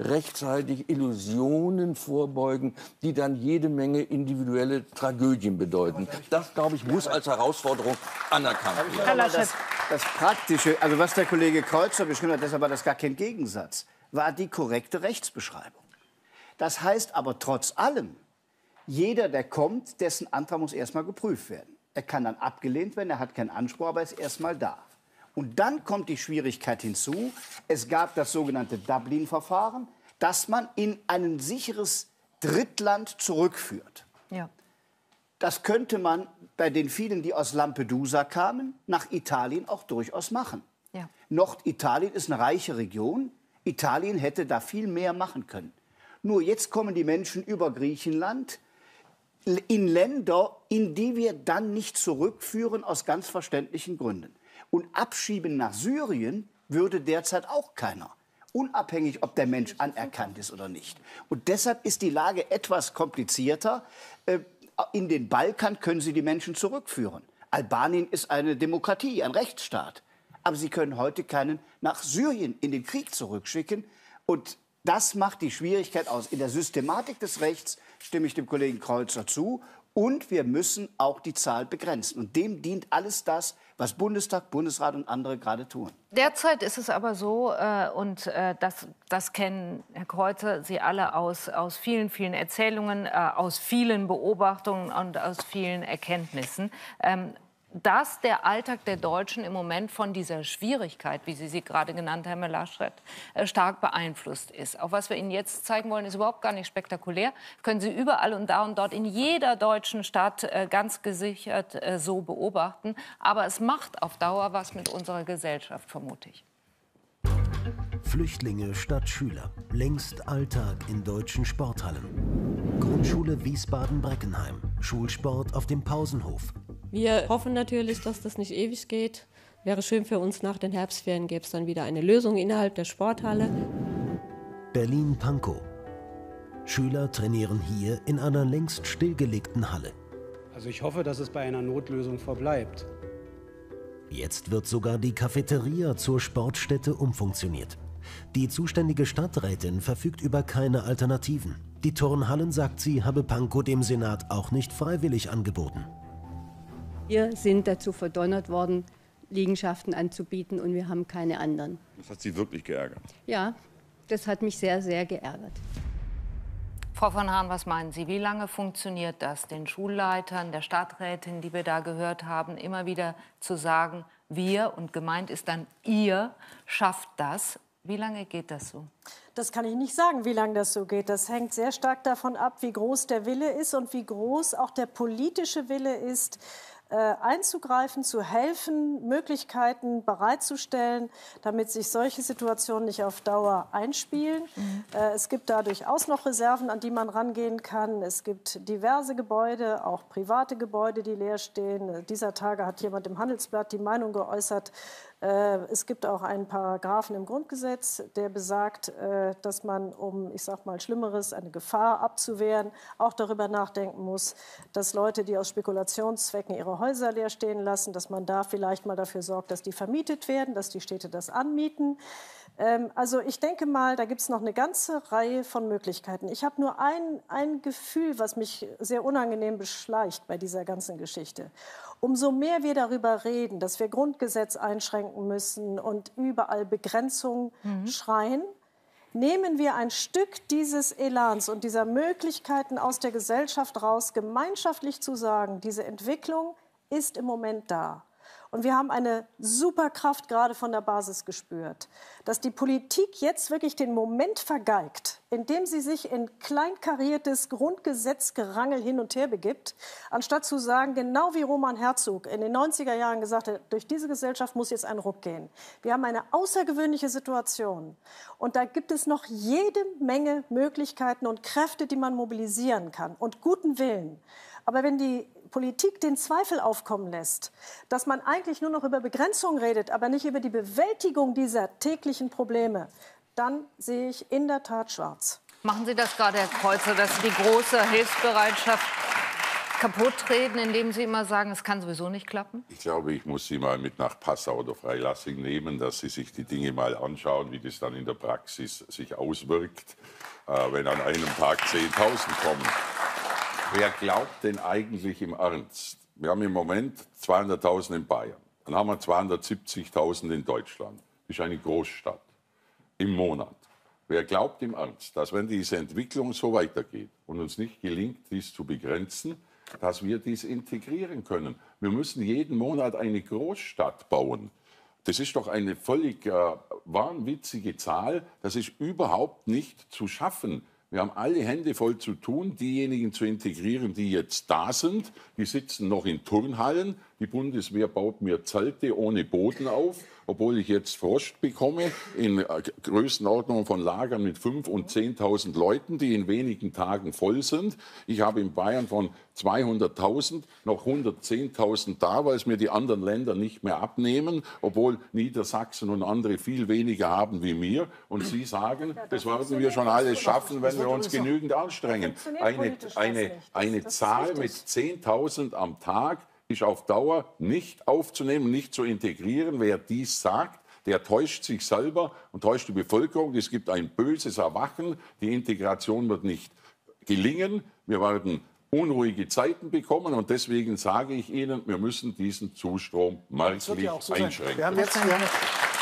rechtzeitig Illusionen vorbeugen, die dann jede Menge individuelle Tragödien bedeuten. Das, glaube ich, muss als Herausforderung anerkannt werden. Das, das Praktische, also was der Kollege Kreuzer beschrieben hat, deshalb war das gar kein Gegensatz, war die korrekte Rechtsbeschreibung. Das heißt aber trotz allem, jeder, der kommt, dessen Antrag muss erstmal geprüft werden. Er kann dann abgelehnt werden, er hat keinen Anspruch, aber er ist erstmal da. Und dann kommt die Schwierigkeit hinzu, es gab das sogenannte Dublin-Verfahren, das man in ein sicheres Drittland zurückführt. Ja. Das könnte man bei den vielen, die aus Lampedusa kamen, nach Italien auch durchaus machen. Ja. Norditalien ist eine reiche Region. Italien hätte da viel mehr machen können. Nur jetzt kommen die Menschen über Griechenland in Länder, in die wir dann nicht zurückführen, aus ganz verständlichen Gründen. Und abschieben nach Syrien würde derzeit auch keiner. Unabhängig, ob der Mensch anerkannt ist oder nicht. Und deshalb ist die Lage etwas komplizierter. In den Balkan können Sie die Menschen zurückführen. Albanien ist eine Demokratie, ein Rechtsstaat. Aber Sie können heute keinen nach Syrien in den Krieg zurückschicken. Und das macht die Schwierigkeit aus. In der Systematik des Rechts stimme ich dem Kollegen Kreuzer zu. Und wir müssen auch die Zahl begrenzen. Und dem dient alles das, was Bundestag, Bundesrat und andere gerade tun. Derzeit ist es aber so, äh, und äh, das, das kennen, Herr Kreuzer, Sie alle aus, aus vielen, vielen Erzählungen, äh, aus vielen Beobachtungen und aus vielen Erkenntnissen, ähm, dass der Alltag der Deutschen im Moment von dieser Schwierigkeit, wie Sie sie gerade genannt haben, Herr Laschet, stark beeinflusst ist. Auch was wir Ihnen jetzt zeigen wollen, ist überhaupt gar nicht spektakulär. Können Sie überall und da und dort in jeder deutschen Stadt ganz gesichert so beobachten. Aber es macht auf Dauer was mit unserer Gesellschaft, vermute ich. Flüchtlinge statt Schüler. Längst Alltag in deutschen Sporthallen. Grundschule Wiesbaden-Breckenheim. Schulsport auf dem Pausenhof. Wir hoffen natürlich, dass das nicht ewig geht. Wäre schön für uns, nach den Herbstferien gäbe es dann wieder eine Lösung innerhalb der Sporthalle. Berlin-Pankow. Schüler trainieren hier in einer längst stillgelegten Halle. Also ich hoffe, dass es bei einer Notlösung verbleibt. Jetzt wird sogar die Cafeteria zur Sportstätte umfunktioniert. Die zuständige Stadträtin verfügt über keine Alternativen. Die Turnhallen, sagt sie, habe Pankow dem Senat auch nicht freiwillig angeboten. Wir sind dazu verdonnert worden, Liegenschaften anzubieten, und wir haben keine anderen. Das hat Sie wirklich geärgert? Ja, das hat mich sehr, sehr geärgert. Frau von Hahn, was meinen Sie? Wie lange funktioniert das, den Schulleitern, der Stadträtin, die wir da gehört haben, immer wieder zu sagen, wir, und gemeint ist dann ihr, schafft das? Wie lange geht das so? Das kann ich nicht sagen, wie lange das so geht. Das hängt sehr stark davon ab, wie groß der Wille ist und wie groß auch der politische Wille ist, einzugreifen, zu helfen, Möglichkeiten bereitzustellen, damit sich solche Situationen nicht auf Dauer einspielen. Mhm. Es gibt da durchaus noch Reserven, an die man rangehen kann. Es gibt diverse Gebäude, auch private Gebäude, die leer stehen. Dieser Tage hat jemand im Handelsblatt die Meinung geäußert, es gibt auch einen Paragraphen im Grundgesetz, der besagt, dass man, um, ich sag mal, Schlimmeres, eine Gefahr abzuwehren, auch darüber nachdenken muss, dass Leute, die aus Spekulationszwecken ihre Häuser leer stehen lassen, dass man da vielleicht mal dafür sorgt, dass die vermietet werden, dass die Städte das anmieten. Also ich denke mal, da gibt es noch eine ganze Reihe von Möglichkeiten. Ich habe nur ein, ein Gefühl, was mich sehr unangenehm beschleicht bei dieser ganzen Geschichte. Umso mehr wir darüber reden, dass wir Grundgesetz einschränken müssen und überall Begrenzungen mhm. schreien, nehmen wir ein Stück dieses Elans und dieser Möglichkeiten aus der Gesellschaft raus, gemeinschaftlich zu sagen, diese Entwicklung ist im Moment da. Und wir haben eine Superkraft gerade von der Basis gespürt, dass die Politik jetzt wirklich den Moment vergeigt, indem sie sich in kleinkariertes Grundgesetzgerangel hin und her begibt, anstatt zu sagen, genau wie Roman Herzog in den neunziger Jahren gesagt hat, durch diese Gesellschaft muss jetzt ein Ruck gehen. Wir haben eine außergewöhnliche Situation und da gibt es noch jede Menge Möglichkeiten und Kräfte, die man mobilisieren kann und guten Willen. Aber wenn die Politik den Zweifel aufkommen lässt, dass man eigentlich nur noch über Begrenzung redet, aber nicht über die Bewältigung dieser täglichen Probleme, dann sehe ich in der Tat schwarz. Machen Sie das gerade, Herr Kreuzer, dass die große Hilfsbereitschaft kaputt reden, indem Sie immer sagen, es kann sowieso nicht klappen? Ich glaube, ich muss Sie mal mit nach Passau oder Freilassing nehmen, dass Sie sich die Dinge mal anschauen, wie das dann in der Praxis sich auswirkt, äh, wenn an einem Tag zehntausend kommen. Wer glaubt denn eigentlich im Ernst? Wir haben im Moment zweihunderttausend in Bayern, dann haben wir zweihundertsiebzigtausend in Deutschland. Das ist eine Großstadt im Monat. Wer glaubt im Ernst, dass wenn diese Entwicklung so weitergeht und uns nicht gelingt, dies zu begrenzen, dass wir dies integrieren können? Wir müssen jeden Monat eine Großstadt bauen. Das ist doch eine völlig äh, wahnwitzige Zahl. Das ist überhaupt nicht zu schaffen. Wir haben alle Hände voll zu tun, diejenigen zu integrieren, die jetzt da sind. Die sitzen noch in Turnhallen. Die Bundeswehr baut mir Zelte ohne Boden auf, obwohl ich jetzt Frost bekomme in Größenordnung von Lagern mit fünftausend und zehntausend Leuten, die in wenigen Tagen voll sind. Ich habe in Bayern von zweihunderttausend noch hundertzehntausend da, weil es mir die anderen Länder nicht mehr abnehmen, obwohl Niedersachsen und andere viel weniger haben wie mir. Und Sie sagen, das werden wir schon alles schaffen, wenn wir uns genügend anstrengen. Eine, eine, eine Zahl mit zehntausend am Tag ist auf Dauer nicht aufzunehmen, nicht zu integrieren. Wer dies sagt, der täuscht sich selber und täuscht die Bevölkerung. Es gibt ein böses Erwachen. Die Integration wird nicht gelingen. Wir werden unruhige Zeiten bekommen. Und deswegen sage ich Ihnen, wir müssen diesen Zustrom marktlich ja so einschränken. Wir haben, jetzt, wir, haben,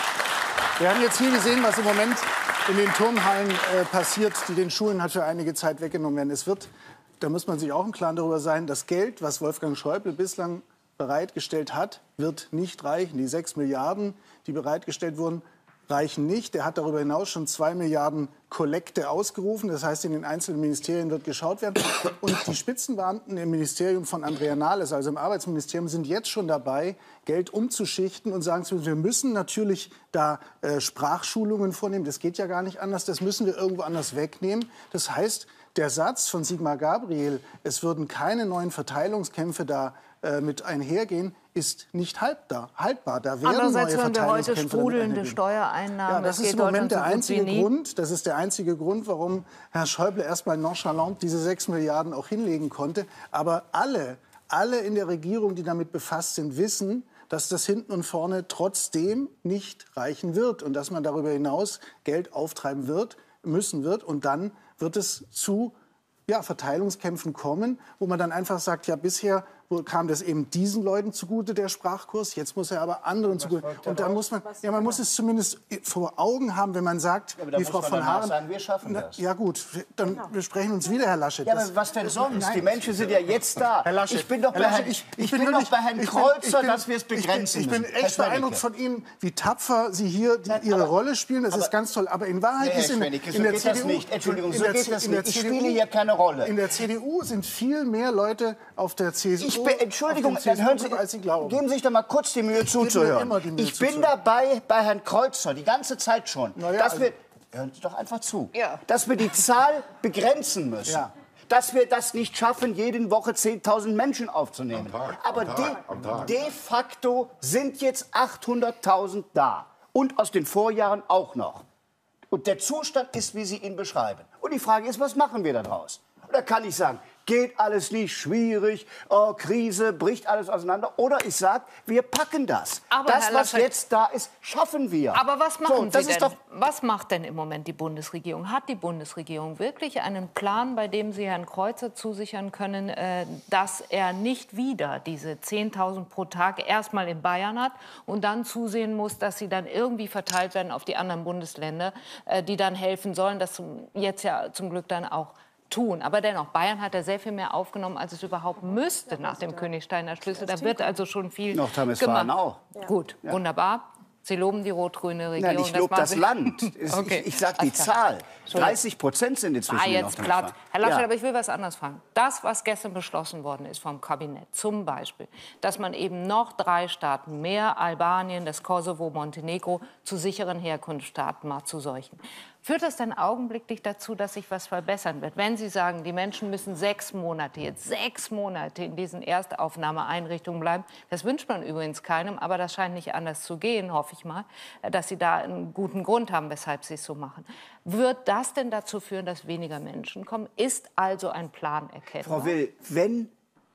wir haben jetzt hier gesehen, was im Moment in den Turnhallen äh, passiert, die den Schulen halt für einige Zeit weggenommen werden. Es wird... Da muss man sich auch im Klaren darüber sein, das Geld, was Wolfgang Schäuble bislang bereitgestellt hat, wird nicht reichen. Die sechs Milliarden, die bereitgestellt wurden, reichen nicht. Er hat darüber hinaus schon zwei Milliarden Kollekte ausgerufen. Das heißt, in den einzelnen Ministerien wird geschaut werden. Und die Spitzenbeamten im Ministerium von Andrea Nahles, also im Arbeitsministerium, sind jetzt schon dabei, Geld umzuschichten und sagen, wir müssen natürlich da äh, Sprachschulungen vornehmen. Das geht ja gar nicht anders. Das müssen wir irgendwo anders wegnehmen. Das heißt, der Satz von Sigmar Gabriel, es würden keine neuen Verteilungskämpfe da äh, mit einhergehen, ist nicht haltbar. haltbar. Da werden Andererseits neue hören wir heute Verteilungskämpfe sprudelnde Steuereinnahmen. Ja, das, das ist im Moment der einzige Grund. Das ist der einzige Grund, warum Herr Schäuble erst mal nonchalant diese sechs Milliarden auch hinlegen konnte. Aber alle, alle in der Regierung, die damit befasst sind, wissen, dass das hinten und vorne trotzdem nicht reichen wird und dass man darüber hinaus Geld auftreiben wird, müssen wird und dann wird es zu ja, Verteilungskämpfen kommen, wo man dann einfach sagt, ja, bisher kam das eben diesen Leuten zugute, der Sprachkurs, jetzt muss er aber anderen zugute. Und da muss man, ja, man muss es zumindest vor Augen haben, wenn man sagt, ja, wie Frau von Haaren... Sagen, wir schaffen das. Ja gut, dann genau. Wir sprechen uns wieder, Herr Laschet. Ja, aber was denn sonst? Nein. Die Menschen sind ja jetzt da. Herr Laschet, ich bin doch bei Herr, Herrn, ich, ich ich bin bin doch nicht, bei Herrn Kreuzer, bin, dass wir es begrenzen Ich bin, ich bin echt beeindruckt von Ihnen, wie tapfer Sie hier die, Nein, Ihre aber, Rolle spielen. Das aber, ist ganz toll. Aber in Wahrheit nee, ist in, Schwennicke, in so der geht C D U... Das nicht. Entschuldigung, so der, geht das nicht. Ich C D U, spiele hier keine Rolle. In der C D U sind viel mehr Leute auf der C S U... Ich bin, Entschuldigung, dann hören Sie, als Sie glauben. Geben Sie sich doch mal kurz die Mühe zuzuhören. Die Mühe ich bin zuzuhören. dabei bei Herrn Kreuzer, die ganze Zeit schon. Ja, dass also wir, hören Sie doch einfach zu. Ja. Dass wir die Zahl begrenzen müssen. Ja. Dass wir das nicht schaffen, jede Woche zehntausend Menschen aufzunehmen. Am Tag, Aber am Tag, am Tag. De, de facto sind jetzt achthunderttausend da. Und aus den Vorjahren auch noch. Und der Zustand ist, wie Sie ihn beschreiben. Und die Frage ist, was machen wir daraus? Und da kann ich sagen, geht alles nicht, schwierig, oh, Krise, bricht alles auseinander. Oder ich sage, wir packen das. Aber das, Herr was Laschet, jetzt da ist, schaffen wir. Aber was machen so, Sie das denn? Ist doch was macht denn im Moment die Bundesregierung? Hat die Bundesregierung wirklich einen Plan, bei dem Sie Herrn Kreuzer zusichern können, äh, dass er nicht wieder diese zehntausend pro Tag erstmal in Bayern hat und dann zusehen muss, dass sie dann irgendwie verteilt werden auf die anderen Bundesländer, äh, die dann helfen sollen, das zum, jetzt ja zum Glück dann auch tun. Aber dennoch, Bayern hat ja sehr viel mehr aufgenommen, als es überhaupt müsste nach dem Königsteiner Schlüssel. Da wird also schon viel Noch gemacht. auch. Ja. Gut, ja. Wunderbar. Sie loben die rot-grüne Regierung. Nein, ich lobe das, das Land. Okay. Ich, ich sage die Zahl. dreißig Prozent sind inzwischen ah, jetzt platt. Herr Laschet, ja. aber ich will was anderes fragen. Das, was gestern beschlossen worden ist vom Kabinett, zum Beispiel, dass man eben noch drei Staaten mehr, Albanien, das Kosovo, Montenegro, zu sicheren Herkunftsstaaten macht, zu solchen. Führt das dann augenblicklich dazu, dass sich was verbessern wird? Wenn Sie sagen, die Menschen müssen sechs Monate, jetzt sechs Monate in diesen Erstaufnahmeeinrichtungen bleiben, das wünscht man übrigens keinem, aber das scheint nicht anders zu gehen, hoffe ich mal, dass Sie da einen guten Grund haben, weshalb Sie es so machen. Wird das denn dazu führen, dass weniger Menschen kommen? Ist also ein Plan erkennbar? Frau Will, wenn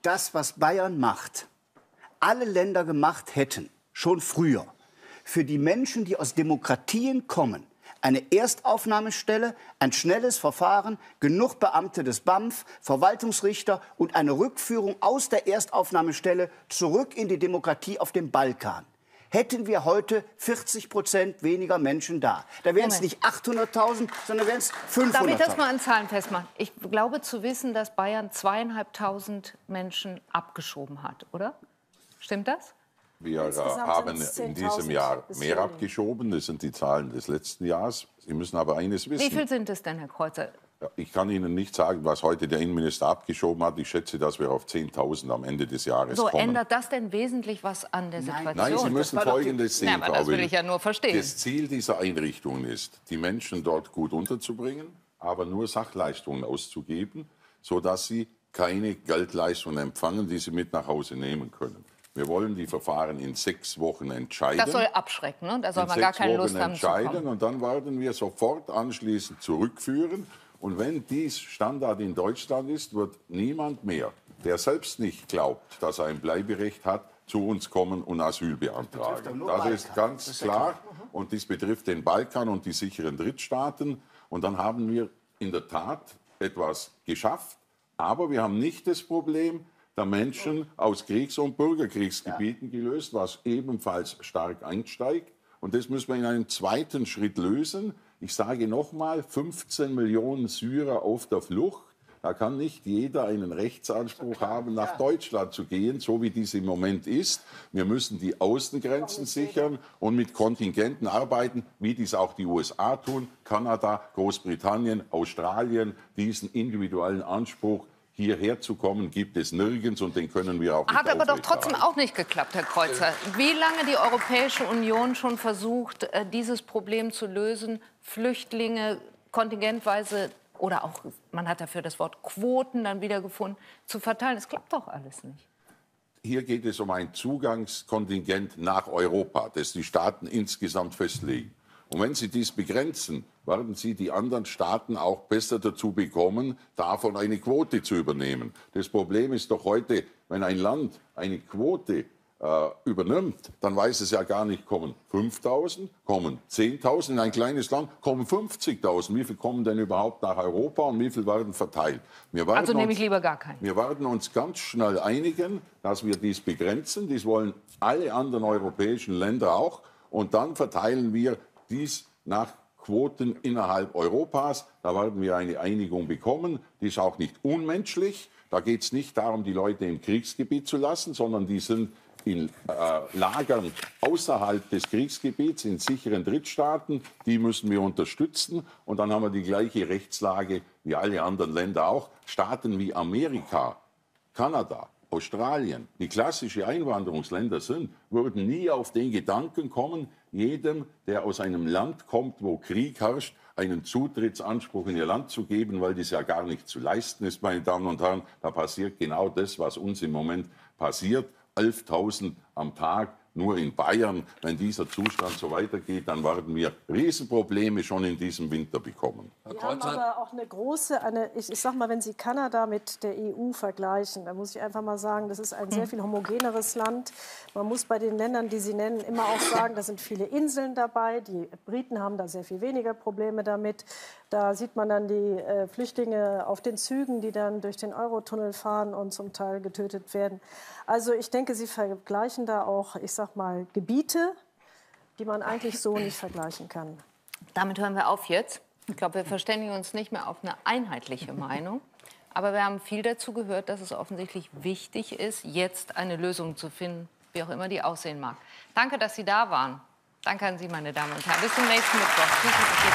das, was Bayern macht, alle Länder gemacht hätten, schon früher, für die Menschen, die aus Demokratien kommen, eine Erstaufnahmestelle, ein schnelles Verfahren, genug Beamte des B A M F, Verwaltungsrichter und eine Rückführung aus der Erstaufnahmestelle zurück in die Demokratie auf dem Balkan. Hätten wir heute vierzig Prozent weniger Menschen da. Da wären es nicht achthunderttausend, sondern wären es fünfhunderttausend. Darf ich das mal an Zahlen festmachen? Ich glaube zu wissen, dass Bayern zweieinhalbtausend Menschen abgeschoben hat, oder? Stimmt das? Wir haben in diesem Jahr mehr abgeschoben. Das sind die Zahlen des letzten Jahres. Sie müssen aber eines wissen. Wie viel sind es denn, Herr Kreuzer? Ich kann Ihnen nicht sagen, was heute der Innenminister abgeschoben hat. Ich schätze, dass wir auf zehntausend am Ende des Jahres so, kommen. Ändert das denn wesentlich was an der Situation? Nein, Sie müssen Folgendes sehen, Frau Will. Das will ich ja nur verstehen. Das Ziel dieser Einrichtungen ist, die Menschen dort gut unterzubringen, aber nur Sachleistungen auszugeben, sodass sie keine Geldleistungen empfangen, die sie mit nach Hause nehmen können. Wir wollen die Verfahren in sechs Wochen entscheiden. Das soll abschrecken, ne? Da soll man gar keine Lust haben zu kommen. Und dann werden wir sofort anschließend zurückführen. Und wenn dies Standard in Deutschland ist, wird niemand mehr, der selbst nicht glaubt, dass er ein Bleiberecht hat, zu uns kommen und Asyl beantragen. Das ist ganz klar. Und dies betrifft den Balkan und die sicheren Drittstaaten. Und dann haben wir in der Tat etwas geschafft. Aber wir haben nicht das Problem der Menschen aus Kriegs- und Bürgerkriegsgebieten gelöst, was ebenfalls stark einsteigt. Und das müssen wir in einem zweiten Schritt lösen. Ich sage nochmal, fünfzehn Millionen Syrer auf der Flucht. Da kann nicht jeder einen Rechtsanspruch haben, nach Deutschland zu gehen, so wie dies im Moment ist. Wir müssen die Außengrenzen sichern und mit Kontingenten arbeiten, wie dies auch die U S A tun, Kanada, Großbritannien, Australien. Diesen individuellen Anspruch, hierher zu kommen, gibt es nirgends und den können wir auch nicht Hat aber doch trotzdem auch nicht geklappt, Herr Kreuzer. Wie lange die Europäische Union schon versucht, dieses Problem zu lösen, Flüchtlinge kontingentweise oder auch, man hat dafür das Wort Quoten dann wieder gefunden, zu verteilen. Es klappt doch alles nicht. Hier geht es um ein Zugangskontingent nach Europa, das die Staaten insgesamt festlegen. Und wenn Sie dies begrenzen, werden Sie die anderen Staaten auch besser dazu bekommen, davon eine Quote zu übernehmen. Das Problem ist doch heute, wenn ein Land eine Quote äh, übernimmt, dann weiß es ja gar nicht, kommen fünftausend, kommen zehntausend, in ein kleines Land kommen fünfzigtausend. Wie viel kommen denn überhaupt nach Europa und wie viel werden verteilt? Wir werden also nehme ich uns, lieber gar keinen. Wir werden uns ganz schnell einigen, dass wir dies begrenzen. Dies wollen alle anderen europäischen Länder auch. Und dann verteilen wir dies nach Quoten innerhalb Europas. Da werden wir eine Einigung bekommen. Die ist auch nicht unmenschlich. Da geht es nicht darum, die Leute im Kriegsgebiet zu lassen, sondern die sind in äh, Lagern außerhalb des Kriegsgebiets, in sicheren Drittstaaten. Die müssen wir unterstützen. Und dann haben wir die gleiche Rechtslage wie alle anderen Länder auch. Staaten wie Amerika, Kanada, Australien, die klassische Einwanderungsländer sind, würden nie auf den Gedanken kommen, jedem, der aus einem Land kommt, wo Krieg herrscht, einen Zutrittsanspruch in ihr Land zu geben, weil das ja gar nicht zu leisten ist, meine Damen und Herren. Da passiert genau das, was uns im Moment passiert. elftausend am Tag, nur in Bayern. Wenn dieser Zustand so weitergeht, dann werden wir Riesenprobleme schon in diesem Winter bekommen. Wir haben aber auch eine große, eine, ich, ich sag mal, wenn Sie Kanada mit der E U vergleichen, dann muss ich einfach mal sagen, das ist ein sehr viel homogeneres Land. Man muss bei den Ländern, die Sie nennen, immer auch sagen, da sind viele Inseln dabei. Die Briten haben da sehr viel weniger Probleme damit. Da sieht man dann die äh, Flüchtlinge auf den Zügen, die dann durch den Eurotunnel fahren und zum Teil getötet werden. Also ich denke, Sie vergleichen da auch, ich sag mal, Gebiete, die man eigentlich so nicht vergleichen kann. Damit hören wir auf jetzt. Ich glaube, wir verständigen uns nicht mehr auf eine einheitliche Meinung. Aber wir haben viel dazu gehört, dass es offensichtlich wichtig ist, jetzt eine Lösung zu finden, wie auch immer die aussehen mag. Danke, dass Sie da waren. Danke an Sie, meine Damen und Herren. Bis zum nächsten Mittwoch. Tschüss und auf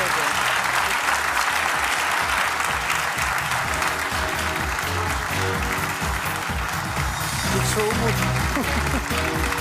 Wiedersehen. Mit Show.